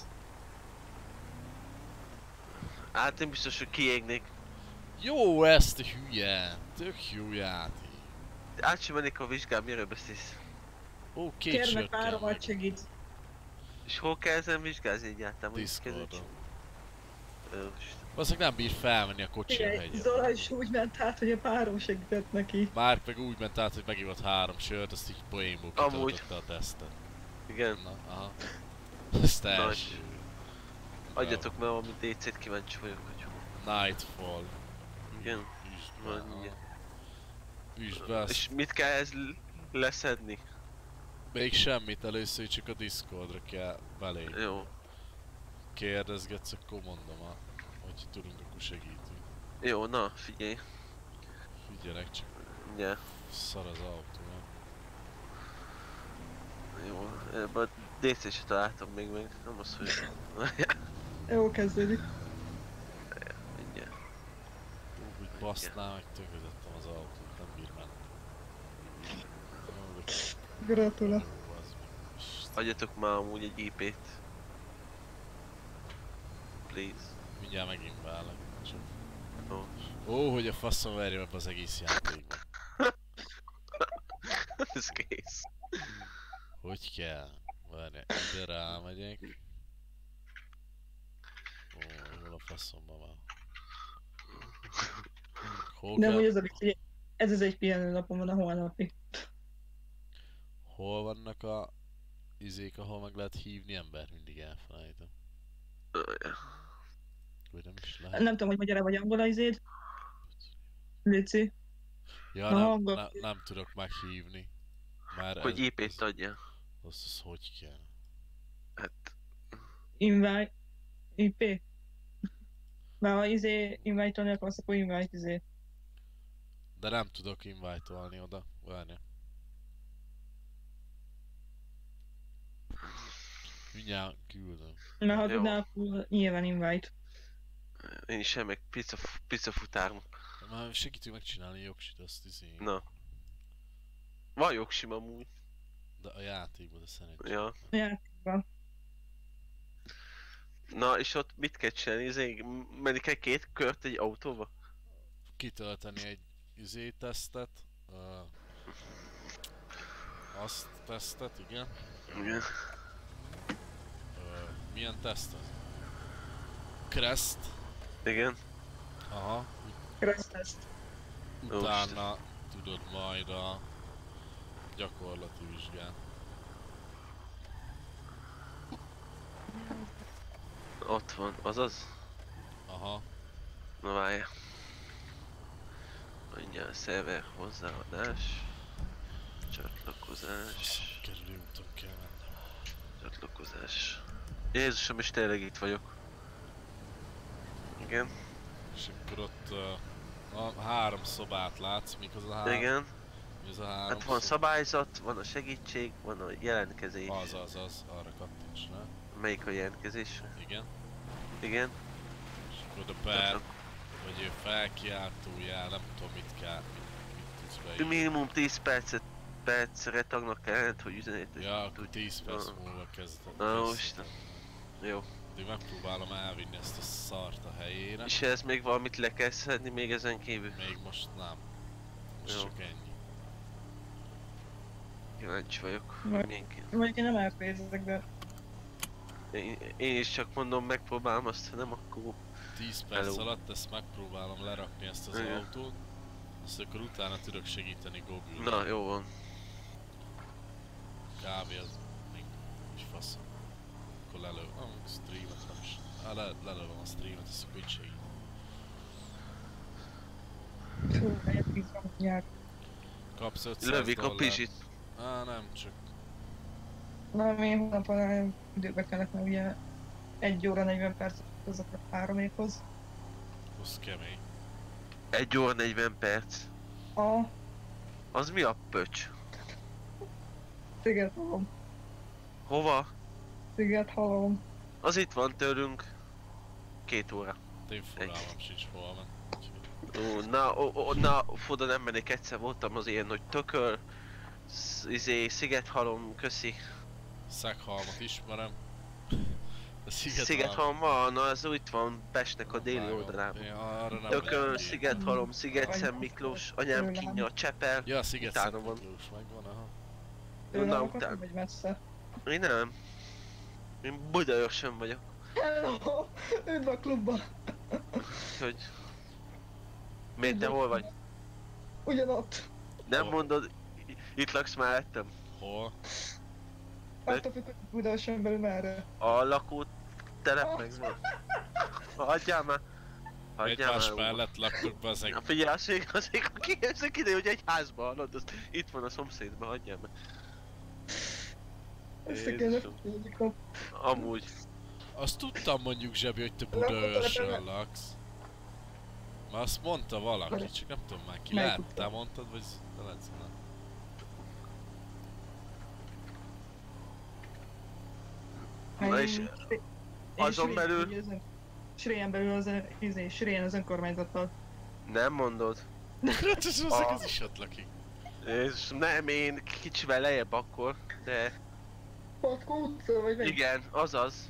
Hát én biztos, hogy kiégnék. Jó ezt a hülye! Tök jó játék. Át sem mennék a vizsgám, miről beszélsz? Ó, két Kérlek, sört kell páromat meg. segít. És hol kell ezen vizsgázni egyáltalán? Hogy Discordon. Ö, Isten. Valószínűleg nem bír felmenni a kocsi a Igen, hegyre. Zola is úgy ment át, hogy a párom segített neki. Márk meg úgy ment át, hogy megivott három sört, azt így poénból Amúgy. kitöltötte a tesztet. Igen. Na, aha. Ezt első. Adjatok már valami dé cét, kíváncsi vagyok, hogy Nightfall. igen. Üsd be, Van, aha. igen. Üsd be, azt És mit kell ez leszedni? még semmit, először csak a Discordra kell belé. Jó. Kérdezgetsz, akkor mondom, ha, hogy tudunk, akkor segítünk. Jó, na, figyelj. Figyelek csak, Ugye, szar az autó, nem? jó. Ebben a dé cét se találtam még meg. Nem az, hogy... Jó kezdődik. Mindjárt. Úgy basztnál, meg töködöttem az autót, nem bír menni. Jó, de Gratula. jó, az meg. Isten, Adjatok már amúgy egy í pét. Please. mindjárt megint válok. Csak... Jó. Ó, hogy a faszom verjem ebbe az egész játékba. Ez kész. Hogy kell? Várjál, ide rámegyek. Ó, jól a faszomba van. Hol De kell? hogy ez, a, ez az egy pihenő napom van a holnapi. Hol vannak a izék, ahol meg lehet hívni embert? Mindig elfelejtem. Vagy nem is lehet. Nem tudom, hogy magyarul vagy angol izéd. Léci. Ja, Na, nem, hangol. nem, nem tudok meghívni. Már Hogy í ez, pét adja. az, az hogy kell? Hát... Invite. i pé. Már ha izé invite-olni akarsz, akkor invite izé. De nem tudok invite-olni oda. Várja. Mindjárt küldöm. Mert ha Jó. tudnál, akkor nyilván invite. Én is sem, meg pizza, pizza futárnak. Már segítünk megcsinálni jogsit, azt izé. Na. Van jogsim amúgy. De a játékban, de szerintem. Ja. Játékban. Na, és ott mit kell csinálni? Izé, menni kell két kört egy autóba? Kitölteni egy izé tesztet. Uh, azt tesztet, igen. Igen. Uh, milyen tesztet? Crest. Igen. Aha. Crash test. Utána tudod majd a gyakorlati vizsgát. Ott van, azaz? Aha. Na várjál. Mindjárt szerver hozzáadás. Csatlakozás. Kerülő úton kell mennem. Csatlakozás. Jézusom, és tényleg itt vagyok. Igen. És akkor ott uh, a három szobát látsz, mik az a három? Igen. Mi az a három Hát van szoba? szabályzat, van a segítség, van a jelentkezés. Az, az, az, arra kattints rá. Melyik a jelentkezés? Igen. Igen. És akkor oda per, vagy ő felkiáltójál, nem tudom mit kell, mit, mit tudsz beírni. Minimum tíz percet percre tagnak kellett, hogy üzenetet Ja, akkor tíz perc Ah. múlva kezdem. Na most. Jó. Én megpróbálom elvinni ezt a szart a helyére. És ez még valamit le kell szedni még ezen kívül? Még most nem. Most Jó. csak ennyi. Kíváncsi vagyok. Majd- Milyen ki- Mondjuk én nem elpézek, de Én, én is csak mondom, megpróbálom, azt ha nem akkor... tíz perc Hello. alatt ezt megpróbálom lerakni ezt az Igen. autót. Azt akkor utána tudok segíteni Google. Na, jó van. Kávé az még is fasz. Akkor lelő... Ah, streamet nem is. Ah, le, lelőm a streamet, ezt akkor így segít. fú, helyett pizza nyár. Kapsz ötszáz Lövik a dollárt. pizsit. Á, nem, csak Na, én hónapon nagyon időbe kellett, mert ugye egy óra negyven perc azok a háromékhoz. az kemény. egy óra negyven perc. A Az mi a pöcs? Szigethalom. Hova? Szigethalom. Az itt van tőlünk. Két óra. Én fogalmam sincs hol van. Úgyhogy Ó, na, ó, ó, na, oda nem mennék, egyszer voltam az ilyen, hogy tököl, sz- izé, Szigethalom, köszi. Szeghalmat ismerem. A Szigethalom. Szigethalom van, na az itt van Pestnek a déli Vágom. oldalában. Én arra nem Tököl, lehet Szigethalom, Sziget-Szent Miklós, anyám kínja, Csepel. Ja, Sziget utána van. Miklós megvan, aha. Tőlem Na, akkor utána. nem vagy messze. Én nem. Én Budaörsön vagyok. Hello! Üdv a klubba! Hogy... Miért te hol vagy? Ugyanott. Nem Hol? mondod, i- itt laksz mellettem? Hol? Attól függ, hogy Budaörsön belül merre. A lakó telep meg van. Hagyjál már! Hagyjál Egymás már! mellett laktuk be ezek. Na figyelj, azért, azért aki ezek ide, hogy egy házban hallod, az itt van a szomszédban, hagyjál már. Össze kéne Jézusom. figyelni kap. Amúgy. Azt tudtam mondjuk Zsebi, hogy te Budaörsön laksz. Már azt mondta valaki, csak nem tudom már ki. Melyik Lehet, utca? te mondtad, vagy te lehet, na. Na és azon belül- Sréjen belül az, izé, Sréjen az önkormányzattal. nem mondod. Hát ez A- az is ott lakik. És nem, én kicsivel lejjebb akkor, de Patkó utca, vagy melyik? igen, azaz.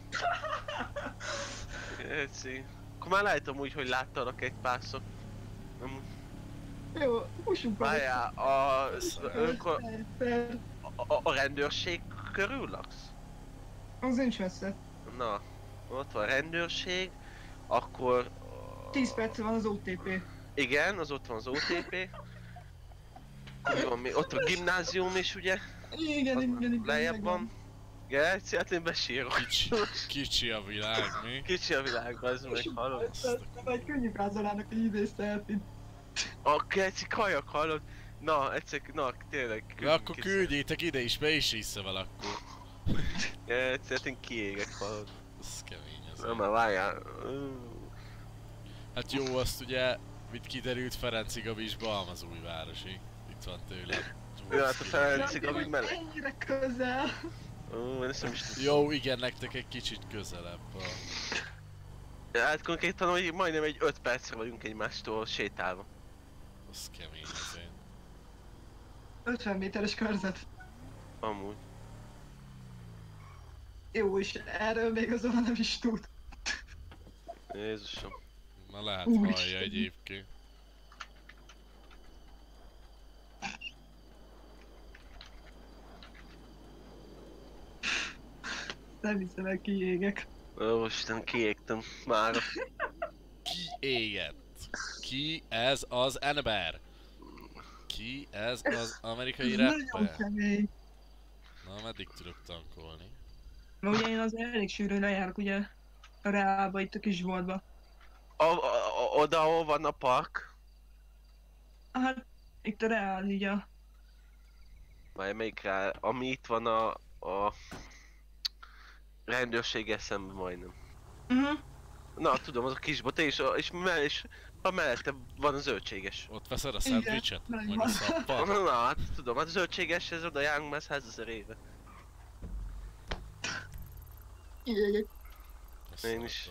Eci. Akkor már látom úgy, hogy láttalak egy párszor. Nem- Jó, fussunk be. Várjál, a, önkor, Fel. a, a rendőrség körül laksz? Az nincs messze. Na, ott van a rendőrség, akkor... tíz perc van az o té pé. Igen, az ott van az o té pé. Mi van még? Ott a gimnázium is, ugye? Igen, Az igen, igen. lejjebb megvan. van. Geci, hát én besírok. Kicsi, kicsi a világ, mi? Kicsi a világ, az meg Fussunk hallod. be, ez- ez egy könnyű frázolának, hogy idézte Elfit. A geci kajak, hallod? Na, egyszer, na, tényleg. Ja, akkor küldjétek ide is, be is vissza vele akkor. Geci, hát én kiégek, hallod. Ez kemény ez. Na, már várjál. Hát jó, azt ugye, mit kiderült, Ferenci Gabi is Balmazújvárosi. Itt van tőle. Ja, hát a Ferenci Gabi mellett. Ennyire közel. Ó, én ezt nem is tudom. Jó, igen, nektek egy kicsit közelebb a... Ja, hát konkrétan, hogy majdnem egy öt percre vagyunk egymástól sétálva. Az kemény azért. ötven méteres körzet. Amúgy. Jó, és erről még azon nem is tud. Jézusom. Na lehet Úristen. hallja egyébként. Nem hiszem el, kiégek. Ó, Isten, kiégtem már. Ki égett? Ki ez az ember? Ki ez az amerikai Nagyon rapper? kemény. Na, meddig tudok tankolni? Mert ugye én az elég sűrűn lejárok ugye a Reálba, itt a kisboltba. A, a, a, oda, ahol van a park. Hát itt a Reál így a... Várj, melyik rá? Ami itt van a... a... rendőrséggel szemben majdnem. Uh-huh. Na, tudom, az a kisbot, és, a- és, mell- és a mellette van a zöldséges. Ott veszed a Igen, szendvicset? meg Meg van. a szappat? Na, hát tudom, hát a zöldséges, ez oda járunk már százezer éve. Kiégek. Én is.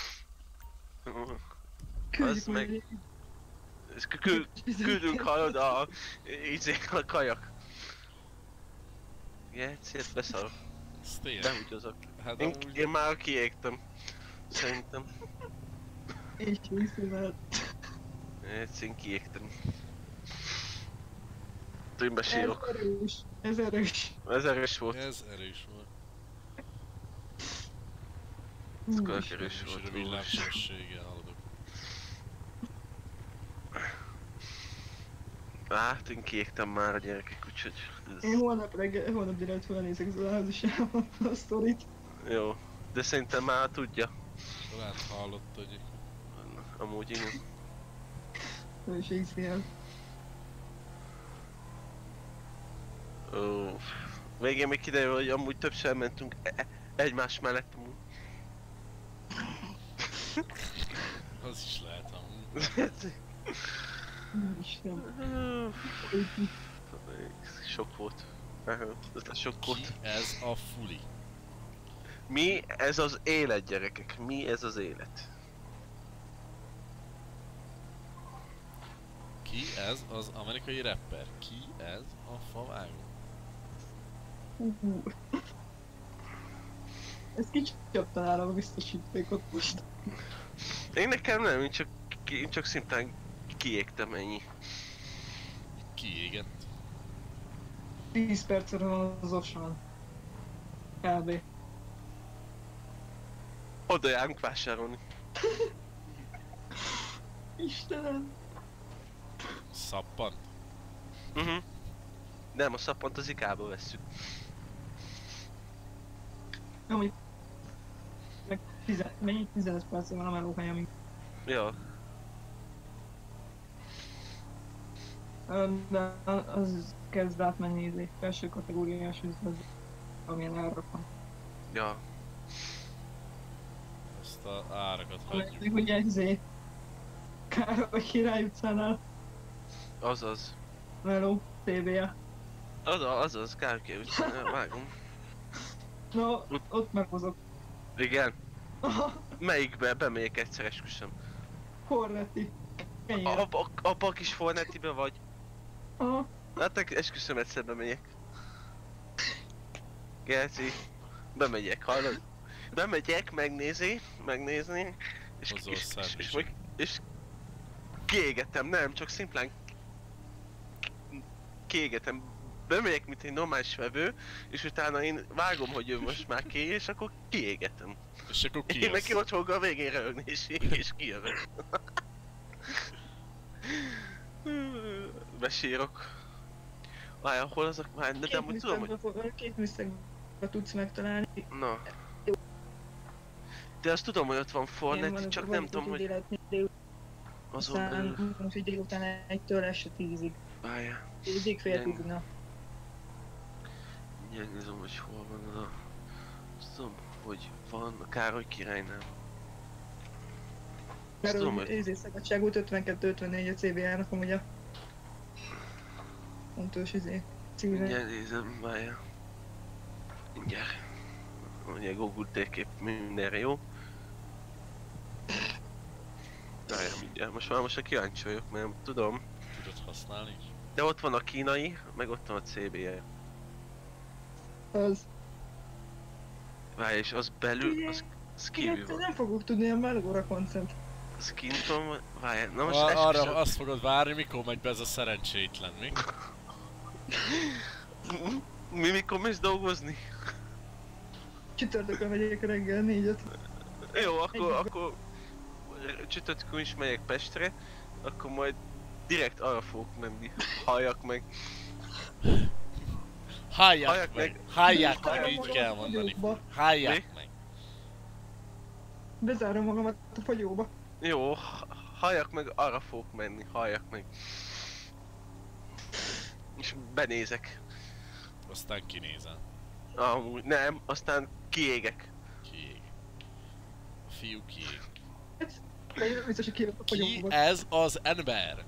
Küldjük Az meg- meg... És kü- kü- küldünk, hallod, a... izé, a kajak. Igen, szét beszarok. Ez tényleg. Behúgyozok. Hát Én, amúgy... én már kiégtem. Szerintem. És visszavel. Én kiégtem. Én Ez besírok. erős. Ez erős. Ez erős volt. Ez erős volt. Ez Hú, kölök erős És a volt. villámsebességgel haladok. Hát én kiégtem már a gyerekek, úgyhogy... Én Ez... holnap reggel, holnap délelőtt felnézek az házasában a sztorit. Jó. De szerintem már tudja. Lehet hallott, hogy... Amúgy igen. Nem is észnél. Ó. Végén még kiderül, hogy amúgy többször mentünk e- e- egymás mellett amúgy. Az is lehet amúgy. Isten. Sok volt. Ez sok Ki volt. ez a fuli? Mi ez az élet, gyerekek? Mi ez az élet? Ki ez az amerikai rapper? Ki ez a favágó? Uh. Ez kicsit csaptanára a biztosítékot most. Én nekem nem, én csak, én csak szintén kiégtem ennyi. Kiégett. tíz percre van az offshore. Kb. Oda járunk vásárolni. Istenem. Szappant. Uh -huh. Nem, a szappant az ikába vesszük. Ami... Meg tizen... mennyi? tizenöt percre van a melóhely, amíg... Ja. De az kezd átmenni izé, felső kategóriás üzletbe, amilyen árak van. Ja. Azt a árakat hagyjuk. Még ugye izé... Károly Király utcánál, Azaz. meló, té bé á. Azaz, azaz, Kárké utcán, vágom. No, ott megmozog. Igen. Melyikbe? Bemegyek egyszer, esküszöm. Hornetti. Kenyér. Abba abba a kis Fornettibe vagy? Aha. Hát esküszöm, egyszer bemegyek. Geci. Bemegyek, hallod? Bemegyek megnézi, megnézni. És, Hozol és, és, és, szendvicset. meg- és kiégetem, nem, csak szimplán kiégetem. Bemegyek, mint egy normális vevő, és utána én vágom, hogy ő most már ki, és akkor kiégetem. És akkor ki Én meg az? ki ott fogom a végén röhögni, és, és kijövök. Besírok. Várjál, hol azok már? De, de amúgy tudom, hogy... Két műszegbe tudsz megtalálni. Na. De azt tudom, hogy ott van Fornetti, csak nem tudom, hogy azon belül... Aztán most így délután egytől este tízig. Várjál. Tízig, fél tízig, na. Mindjárt nézem, hogy hol van az a... Azt tudom, hogy van a Károly királynál. Mert tudom, úgy hogy- izé Szabadságút ötvenkettő ötvennégy a cé bé á-nak amúgy a... Pontos izé... címe. Mindjárt nézem, várjál. Mindjárt. Ugye Google térkép mindenre jó. Várjál mindjárt, most már most a kíváncsi vagyok, mert tudom. Tudod használni? De ott van a kínai, meg ott van a cé bé á. Az... Várj, és az belül, az, az kívül Igen, van. nem fogok tudni a melóra koncentrálni. Az kint van, várj, na most A, arra esküszöm. azt fogod várni, mikor megy be ez a szerencsétlen, mi? Mi mikor mész dolgozni? Csütörtökön megyek reggel négyet. Jó, akkor, akkor csütörtökön is megyek Pestre, akkor majd direkt arra fogok menni. Halljak meg. Hallják Hallják meg! meg. Hallják meg, Hallják így meg. kell mondani. Fagyóba. Hallják Mi? meg! Bezárom magamat a fagyóba. Jó, ha- halljak meg, arra fogok menni, halljak meg. És benézek. Aztán kinézel. Amúgy nem, aztán kiégek. Kiég. A fiú kiég. Én biztos, hogy kijövök a Ki fagyóba. ez az ember?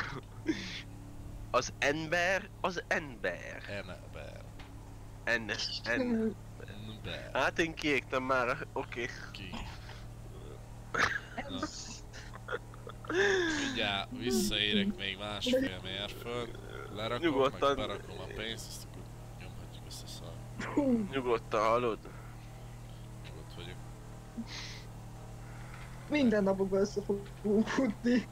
Az ember, az ember. Ember. En, en. Ember. Hát én kiégtem már, oké. Ki. Na. Mindjárt visszaérek még másfél mérföld. Lerakom, Nyugodtan. meg berakom a pénzt, azt akkor nyomhatjuk ezt a szar. Nyugodtan, hallod? Nyugodt vagyok. Minden napokban össze fogunk futni.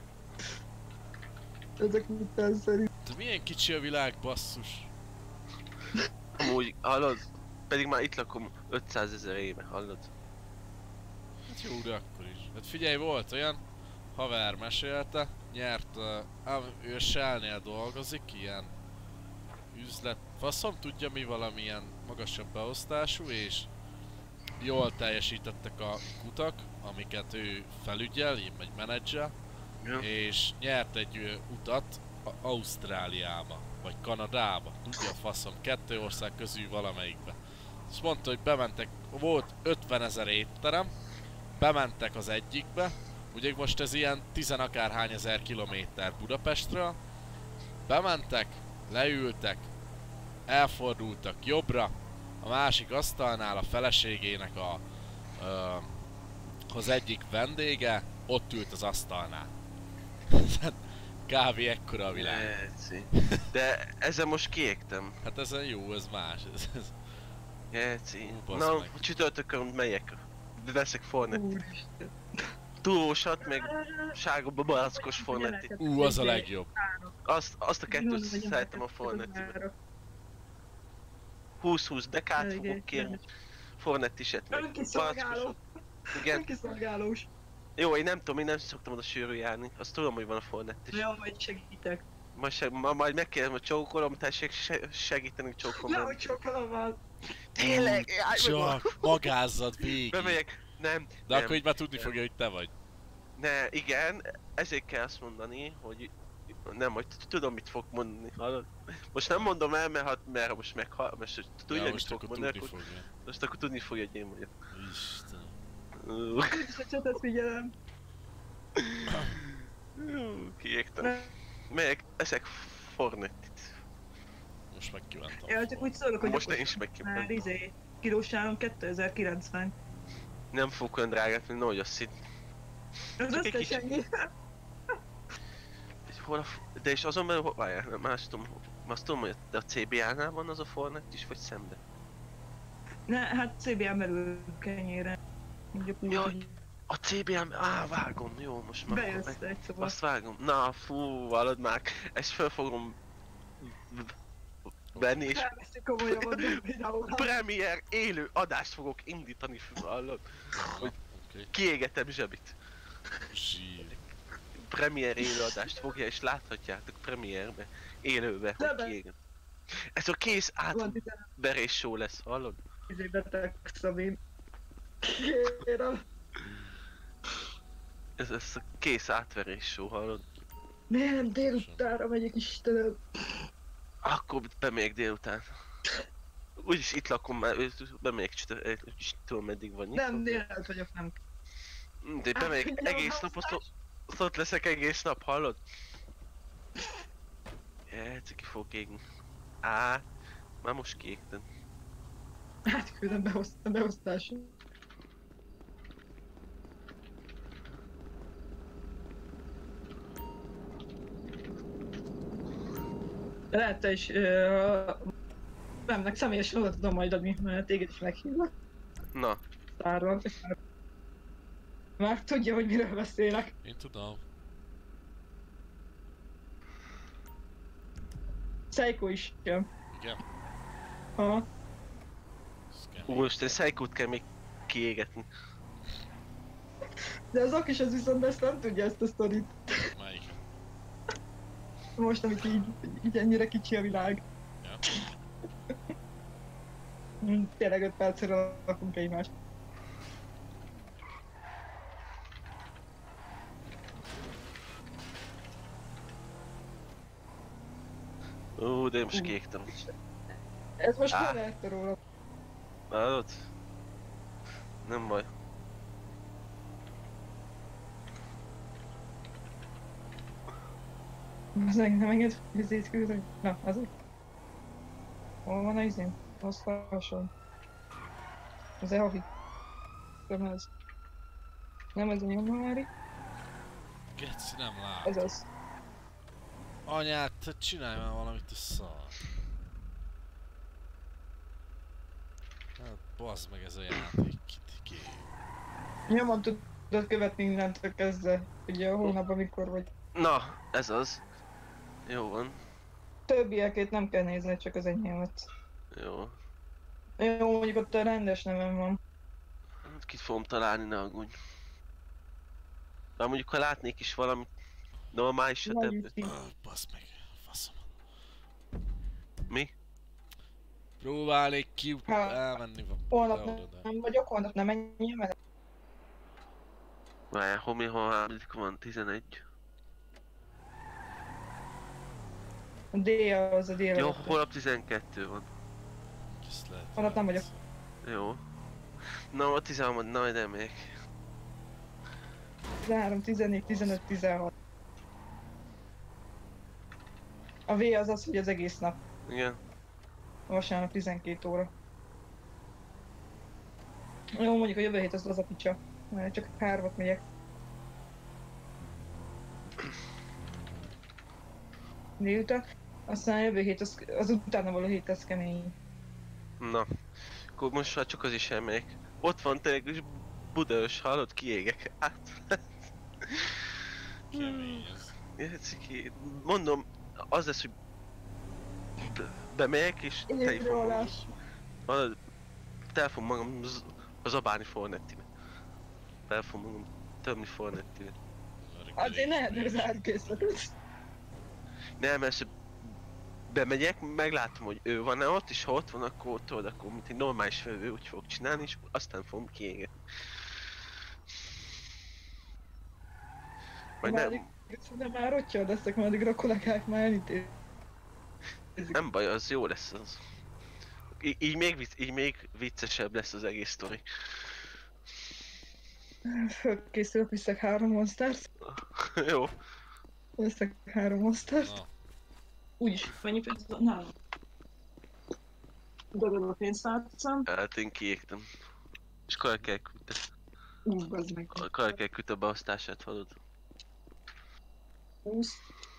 Ezek után szerint. De milyen kicsi a világ, basszus? Amúgy, hallod? Pedig már itt lakom ötszázezer éve, hallod? Hát jó, de akkor is. Hát figyelj, volt olyan haver mesélte, nyert, uh, ő Shell-nél dolgozik, ilyen üzlet, faszom tudja mi, valamilyen magasabb beosztású, és jól teljesítettek a kutak, amiket ő felügyel, így megy menedzsel, Ja. és nyert egy ö, utat a- Ausztráliába, vagy Kanadába, tudja a faszom, kettő ország közül valamelyikbe. És mondta, hogy bementek, volt ötvenezer étterem, bementek az egyikbe, ugye most ez ilyen tizenakárhány ezer kilométer Budapestről, bementek, leültek, elfordultak jobbra, a másik asztalnál a feleségének a, ö, az egyik vendége ott ült az asztalnál. Kb. Ekkora a világ. Jeci. De ezzel most kiégtem. Hát ez jó, ez más. Ez, ez... Jeci. Ú, bassz Na, meg. csütörtökön megyek. Veszek Fornet. Úristen. Túlósat, meg sárga barackos Fornetit. Ú, az a legjobb. Azt, azt a kettőt szeretem a Fornetiben. húsz húsz dekát fogok kérni. Fornetiset, meg Önkiszolgáló. barackosat. Igen. Önkiszolgálós. Jó, én nem tudom, én nem szoktam oda sűrű járni. Azt tudom, hogy van a Fornet is. Jó, majd segítek. Majd, se, ma, majd megkérdem, hogy csókolom, tessék se, segíteni csókolom. Nehogy sokalom el. Tényleg? Jaj, meg Csak magázzad végig. bemegyek. Nem, De nem. akkor így már tudni fogja, hogy te vagy. Ne, igen, ezért kell azt mondani, hogy nem, hogy t- tudom mit fog mondani, hallod? Most nem mondom el, mert, ha- mert most meghal, most tudja, Ja, mit most fog akkor mondani, tudni akkor, fogja. most akkor tudni fogja, hogy én vagyok. Isten. Ú, És a csatot figyelem. ú, Kiégtem. Ne. Megyek, eszek Fornetit. Most megkívántam. Ja, csak úgy szólok, hogy Most akkor én is már megkívántam. izé, kilós áron kétezer-kilencven. Nem fogok olyan drágát, mint nehogy azt hitt. Az Csak egy összes kicsit. ennyi. Hol a f... De és azon belül, hol- várjál, nem, más tudom, azt tudom, hogy a cé bé á-nál van az a Fornet is, vagy szembe? Ne, hát cé bé á belül kenyére. Mondjuk úgy, Jaj, hogy A cé bé á, á, vágom, jó, most már akkor bejössz meg... egy szóval. Azt vágom. Na, fú, hallod már, ezt fel fogom venni, és Elveszik komolyan mondom videóra. Premier élő adást fogok indítani, fú, hallod? Hogy... Oké. Kiégetem zsebit. Zsír. Premier élő adást fogja, és láthatjátok Premierbe, élőbe, De hogy be- kiégem. Ez a kész Van tizenegy átverés show lesz, hallod? izé beteg Szabin. Kérem. Ez, ez a kész átverés show, hallod? Nem, délutánra megyek, Istenem. Akkor bemegyek délután. Úgyis itt lakom már, bemegyek csütör, is tudom meddig van nyitva. Nem, délelt vagyok, nem. De bemegyek Hát, egész nap, azt o- azt ott leszek egész nap, hallod? Jaj, ki fog égni. Á, már most kiégtem. Hát küldöm beoszt- beosztásra. De lehet te is, uh, nemnek személyesen oda tudom majd adni, mert téged is meghívlak. Na, Szárban. Már tudja, hogy miről beszélek. Én tudom. Seiko is jön. Igen. Ha. Ez kemény. úristen, Seikót kell még kiégetni. De az Akis az viszont ezt nem tudja, ezt a sztorit. Melyik? Most, amit így, így ennyire kicsi a világ. Ja. Mm, Tényleg öt percre lakunk egymást. Ó, de én most kiégtem. Ez most Á. nem lehet róla. Látod? Nem baj. Azért nem enged vizét küldeni. Na, azért. Hol van a izém? Osztáson. Az elhavi. Nem ez. Nem ez a januári. Geci, nem Ez lát. az. Anyát, te csinálj már valamit a szar. Hát bazd meg ez a játék, kit ki. Nyomon tudod követni innentől kezdve. Ugye a hónap, amikor vagy. Na, ez az. Jó van. Többiekét nem kell nézni, csak az enyémet. Jó. Jó, mondjuk ott a rendes nevem van. Hát kit fogom találni, ne aggódj. De mondjuk ha látnék is valamit normálisat Nagy ebből. üti. Ah, bazd meg, faszom. Mi? Próbálnék ki Hát, elmenni va- Holnap be nem, oda, de... nem vagyok, holnap nem menjél, mert Várjál, homi, ha hámlik van tizenegy. a D az a dél. Jó, holnap tizenkettő van. Ezt lehet Holnap nem vagyok. Jó. Na, a tizenhárom, na majd elmegyek. tizenhárom, tizennégy, tizenöt, tizenhat. A V az az, hogy az egész nap. Igen. Vasárnap tizenkét óra. Jó, mondjuk a jövő hét az az a picsa. Mert csak hármat megyek. délután, aztán jövő hét, az, az utána való hét, az kemény. Na, akkor most már csak az is elmegyek. Ott van tényleg is Budaörs, hallod? Kiégek át. Kemény ez. Ja, ciki, mondom, az lesz, hogy be- bemegyek és te is fogom. Hallod, te fogom magam z- zabálni Fornettinek. Fel fogom magam tömni Fornettinek. Azért ne edd az átkészletet. Nem, ezt bemegyek, meglátom, hogy ő van-e ott, és ha ott van, akkor ott tudod, akkor mint egy normális felvő úgy fog csinálni, és aztán fogom kiégetni. Majd nem, De már ott leszek, mert addigra a kollégák már elítél. nem baj, az jó lesz az. Í- így, még, vicc- így még viccesebb lesz az egész sztori. Fölkészülök, viszek három monstert. Jó. Viszek három monstert. Na, Úgyis, mennyi pénz van nálam? Dagad a pénztárcám. Hát én kiégtem. És kajakkel küldte. Ú, bazd meg. A kajakkel küldte a beosztását, hallod? húsz.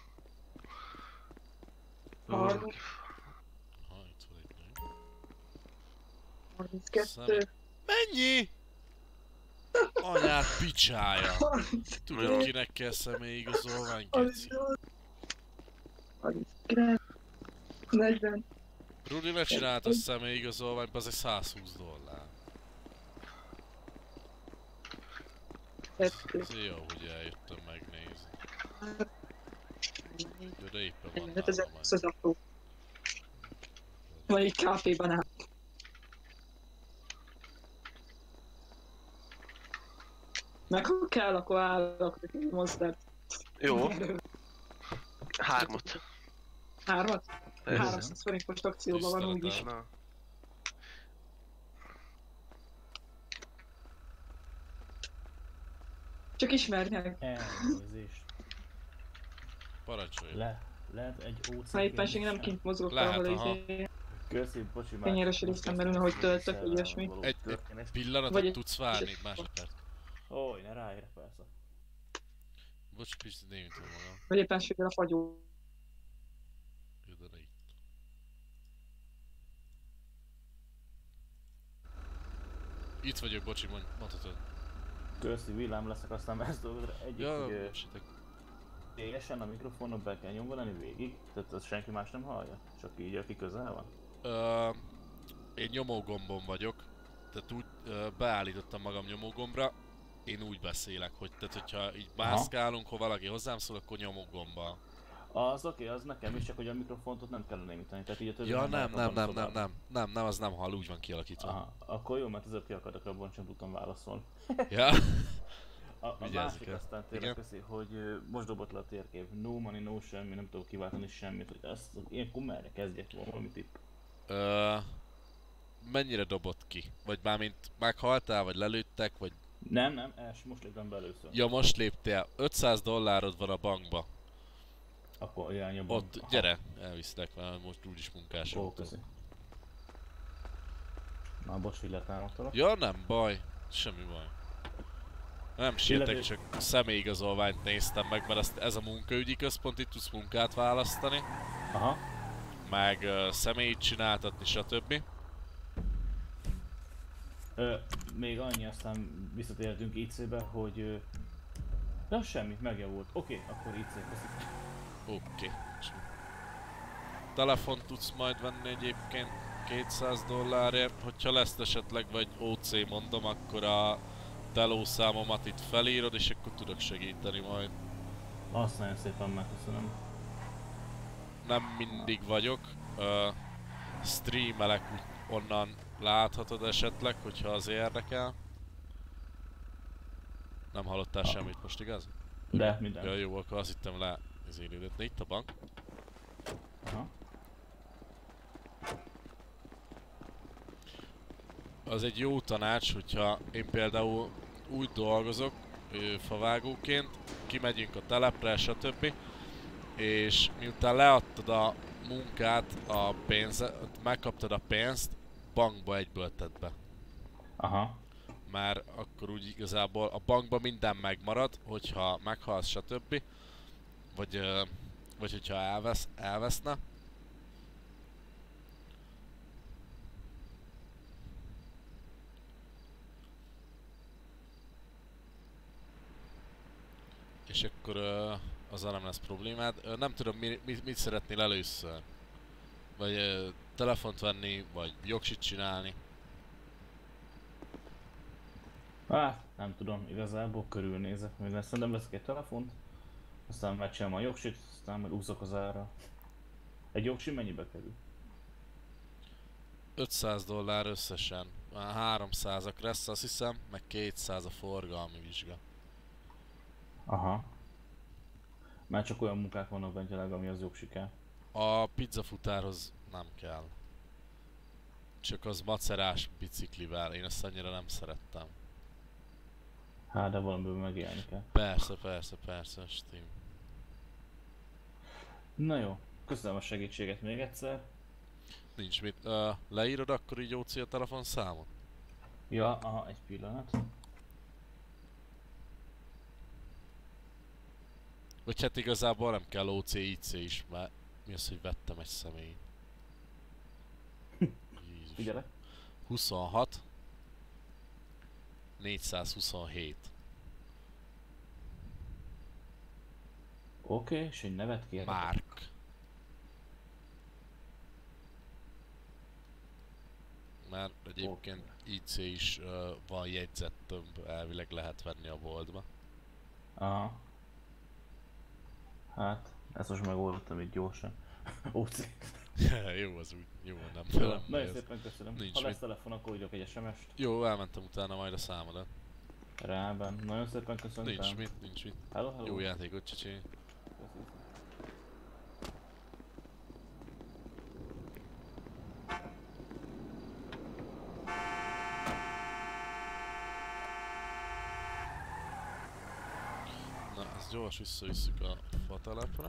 Ó, Harminc. ha itt van egy nő. harminckettő. Mennyi? Anyát picsája. Tudod, Jó. kinek kell személyigazolvány, keci? harminckilenc. negyven. Rudi lecsinált a személyigazolványt, az egy százhúsz dollár. kettő. Ez jó, hogy eljöttem megnézni. De, de éppen van Hát ez nálam az apró. Vagy egy kávéban áll. Meg ha kell, akkor állok egy monstert. Jó. Hármat. Hármat? Persze. háromszáz forint most akcióban van úgyis. Tiszteletem. Na. Csak ismernek. Elnézést. Parancsolj. Le, lehet egy ó cé. Ha éppenséggel nem kint mozgok Lehet, valahol aha. izé. Köszi, bocsi már. Kenyéres részem belül, ahogy töltök, vagy ilyesmi. Egy, egy pillanatot Vagy egy- tudsz várni, egy másodperc. Ó, ne ráérek persze. Bocs, kicsit némítom magam. Vagy éppenséggel a fagyó. Jó, de ne itt. Itt vagyok, bocsi, mondj, mondhatod. Köszi, villám leszek, aztán ezt dolgozra. Egyik, Ja, hogy ö, bocsitek. ténylegesen a mikrofonon be kell nyomkodani végig, tehát azt senki más nem hallja, csak így aki közel van. Ö, én nyomógombon vagyok, tehát úgy ö, beállítottam magam nyomógombra, én úgy beszélek, hogy tehát hogyha így Aha. mászkálunk, ha valaki hozzám szól, akkor nyomógombbal. Az oké, az nekem is, csak hogy a mikrofont ott nem kell némítani, tehát így a többi Ja, nem, nem, hallhatom nem, nem, tovább. nem, nem, nem, az nem hall, úgy van kialakítva. Aha, akkor jó, mert ezzel ki akarok abban sem tudtam válaszolni. Ja? A, a Vigyázzuk másik el. aztán tényleg Igen? köszi, hogy ö, most dobott le a térkép. No money, no semmi, nem tudok kiváltani semmit, hogy ezt ilyenkor merre kezdjek volna valami tipp. Ö, mennyire dobott ki? Vagy bármint meghaltál, vagy lelőttek, vagy... Nem, nem, els, most léptem be először. Ja, most léptél. ötszáz dollárod van a bankba. Akkor irányabban. Ott, gyere, elviszlek, mert most úgyis munkás Ó, voltam. köszi. Na, bocs, hogy letámadtalak. Ja, nem baj. Semmi baj. Nem sietek, Illetve- csak a személyigazolványt néztem meg, mert ezt, ez a munkaügyi központ, itt tudsz munkát választani, Aha. meg uh, személyt csináltatni, stb. Ö, még annyi, aztán visszatértünk í cé-be, hogy... Ö, de az semmi, megjavult. Oké, okay, akkor í cé, köszi. Oké. Okay. Telefont tudsz majd venni egyébként kétszáz dollárért, hogyha lesz esetleg vagy ó cé mondom, akkor a telószámomat itt felírod, és akkor tudok segíteni majd. Azt nagyon szépen megköszönöm. Nem mindig vagyok, uh, streamelek, úgy onnan láthatod esetleg, hogyha az érdekel. Nem hallottál Ah. semmit most, igaz? De, minden. Ja, jó, akkor azt hittem le az élődött. Itt a bank. Aha. Az egy jó tanács, hogyha én például úgy dolgozok, ö, favágóként, kimegyünk a telepre, stb. És miután leadtad a munkát, a pénzet, megkaptad a pénzt, bankba egyből tedd be. Aha. Már akkor úgy igazából a bankban minden megmarad, hogyha meghalsz, stb. Vagy, ö, Vagy hogyha elvesz, elveszne. És akkor uh, azzal nem lesz problémád. Uh, nem tudom, mi, mi, mit szeretnél először. Vagy uh, telefont venni, vagy jogsit csinálni. Hát, nem tudom, igazából körülnézek, még lesz, nem veszek egy telefont, aztán megcsinálom a jogsit, aztán majd úszok az ára. Egy jogsi mennyibe kerül? ötszáz dollár összesen. Már háromszázak lesz, azt hiszem, meg kétszáz a forgalmi vizsga. Aha. Már csak olyan munkák vannak bent jelenleg, ami az jogsi kell. A pizzafutárhoz nem kell. Csak az macerás biciklivel, én ezt annyira nem szerettem. Hát, de valamiből megélni kell. Persze, persze, persze, Steam. Na jó, köszönöm a segítséget még egyszer. Nincs mit. Uh, leírod akkor így Óci a telefonszámot? Ja, aha, egy pillanat. Vagy hát igazából nem kell o cé i cé is, mert mi az, hogy vettem egy személy. Jézus. Figyelek. huszonhat négyszázhuszonhét. Oké, okay, és egy nevet kérlek. Márk. Mert egyébként i cé is uh, van jegyzett tömb, elvileg lehet venni a boltba. Aha. Hát, ezt most megoldottam itt gyorsan. ó cé. Jó az úgy, jó, nem Jó, tudom. nagyon szépen köszönöm. Nincs Ha lesz mit. telefon, akkor írok egy es em est. Jó, elmentem utána majd a számodat. Rában. Nagyon szépen köszönöm. Nincs mit, nincs mit. Hello, hello. Jó játékot, csicsi. Köszönöm. Na, ezt gyors visszavisszük a fatelepre.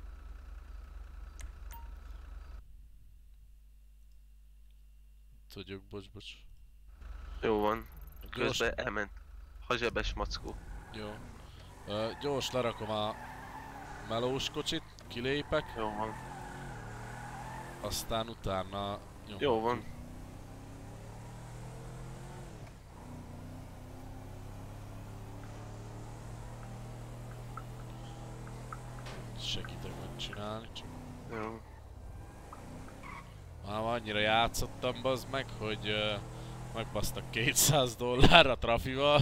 Tudjuk, bocs, bocs. Jó van. Gyors, Közben elment. Hazsebes mackó. jó. Uh, gyors lerakom a melós kocsit, kilépek, Jó van. aztán utána nyomok. Jó van. Segítek megcsinálni, csak Jó. már annyira játszottam, bazd meg, hogy uh, megbasztak kétszáz dollárra trafival.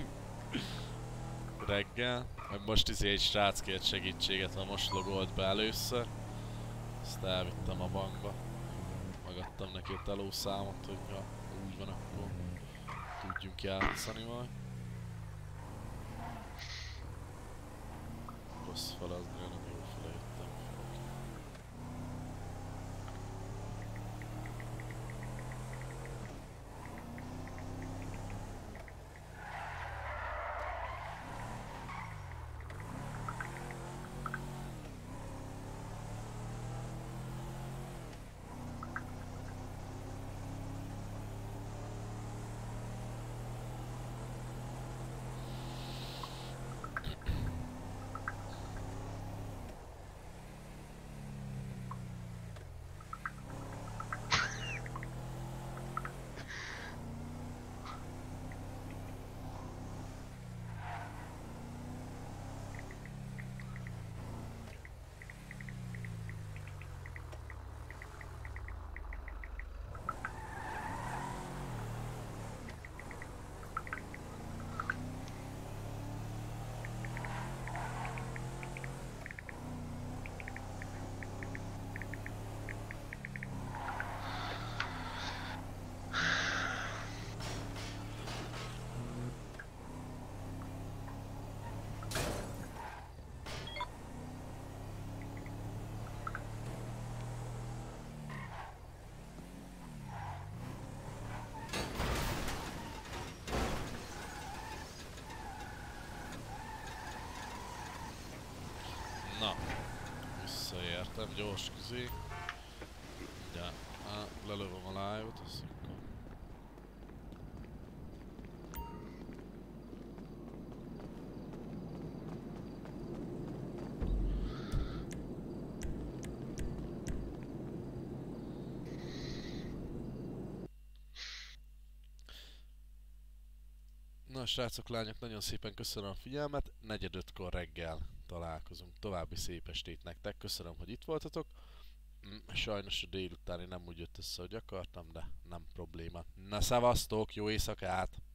Reggel. Meg most izé egy srác kért segítséget, ha most logolt be először. Azt elvittem a bankba. Megadtam neki a telószámot, hogy ha úgy van, akkor tudjunk játszani majd. Rossz fel az, de nem jó fele jöttem. Na, visszaértem, gyors közé. Ugye, á, lelövöm a live-ot, azt akkor... Na srácok, lányok, nagyon szépen köszönöm a figyelmet. Negyedötkor reggel találkozunk. További szép estét nektek. Köszönöm, hogy itt voltatok. Sajnos a délutáni nem úgy jött össze, hogy akartam, de nem probléma. Na szevasztok, jó éjszakát!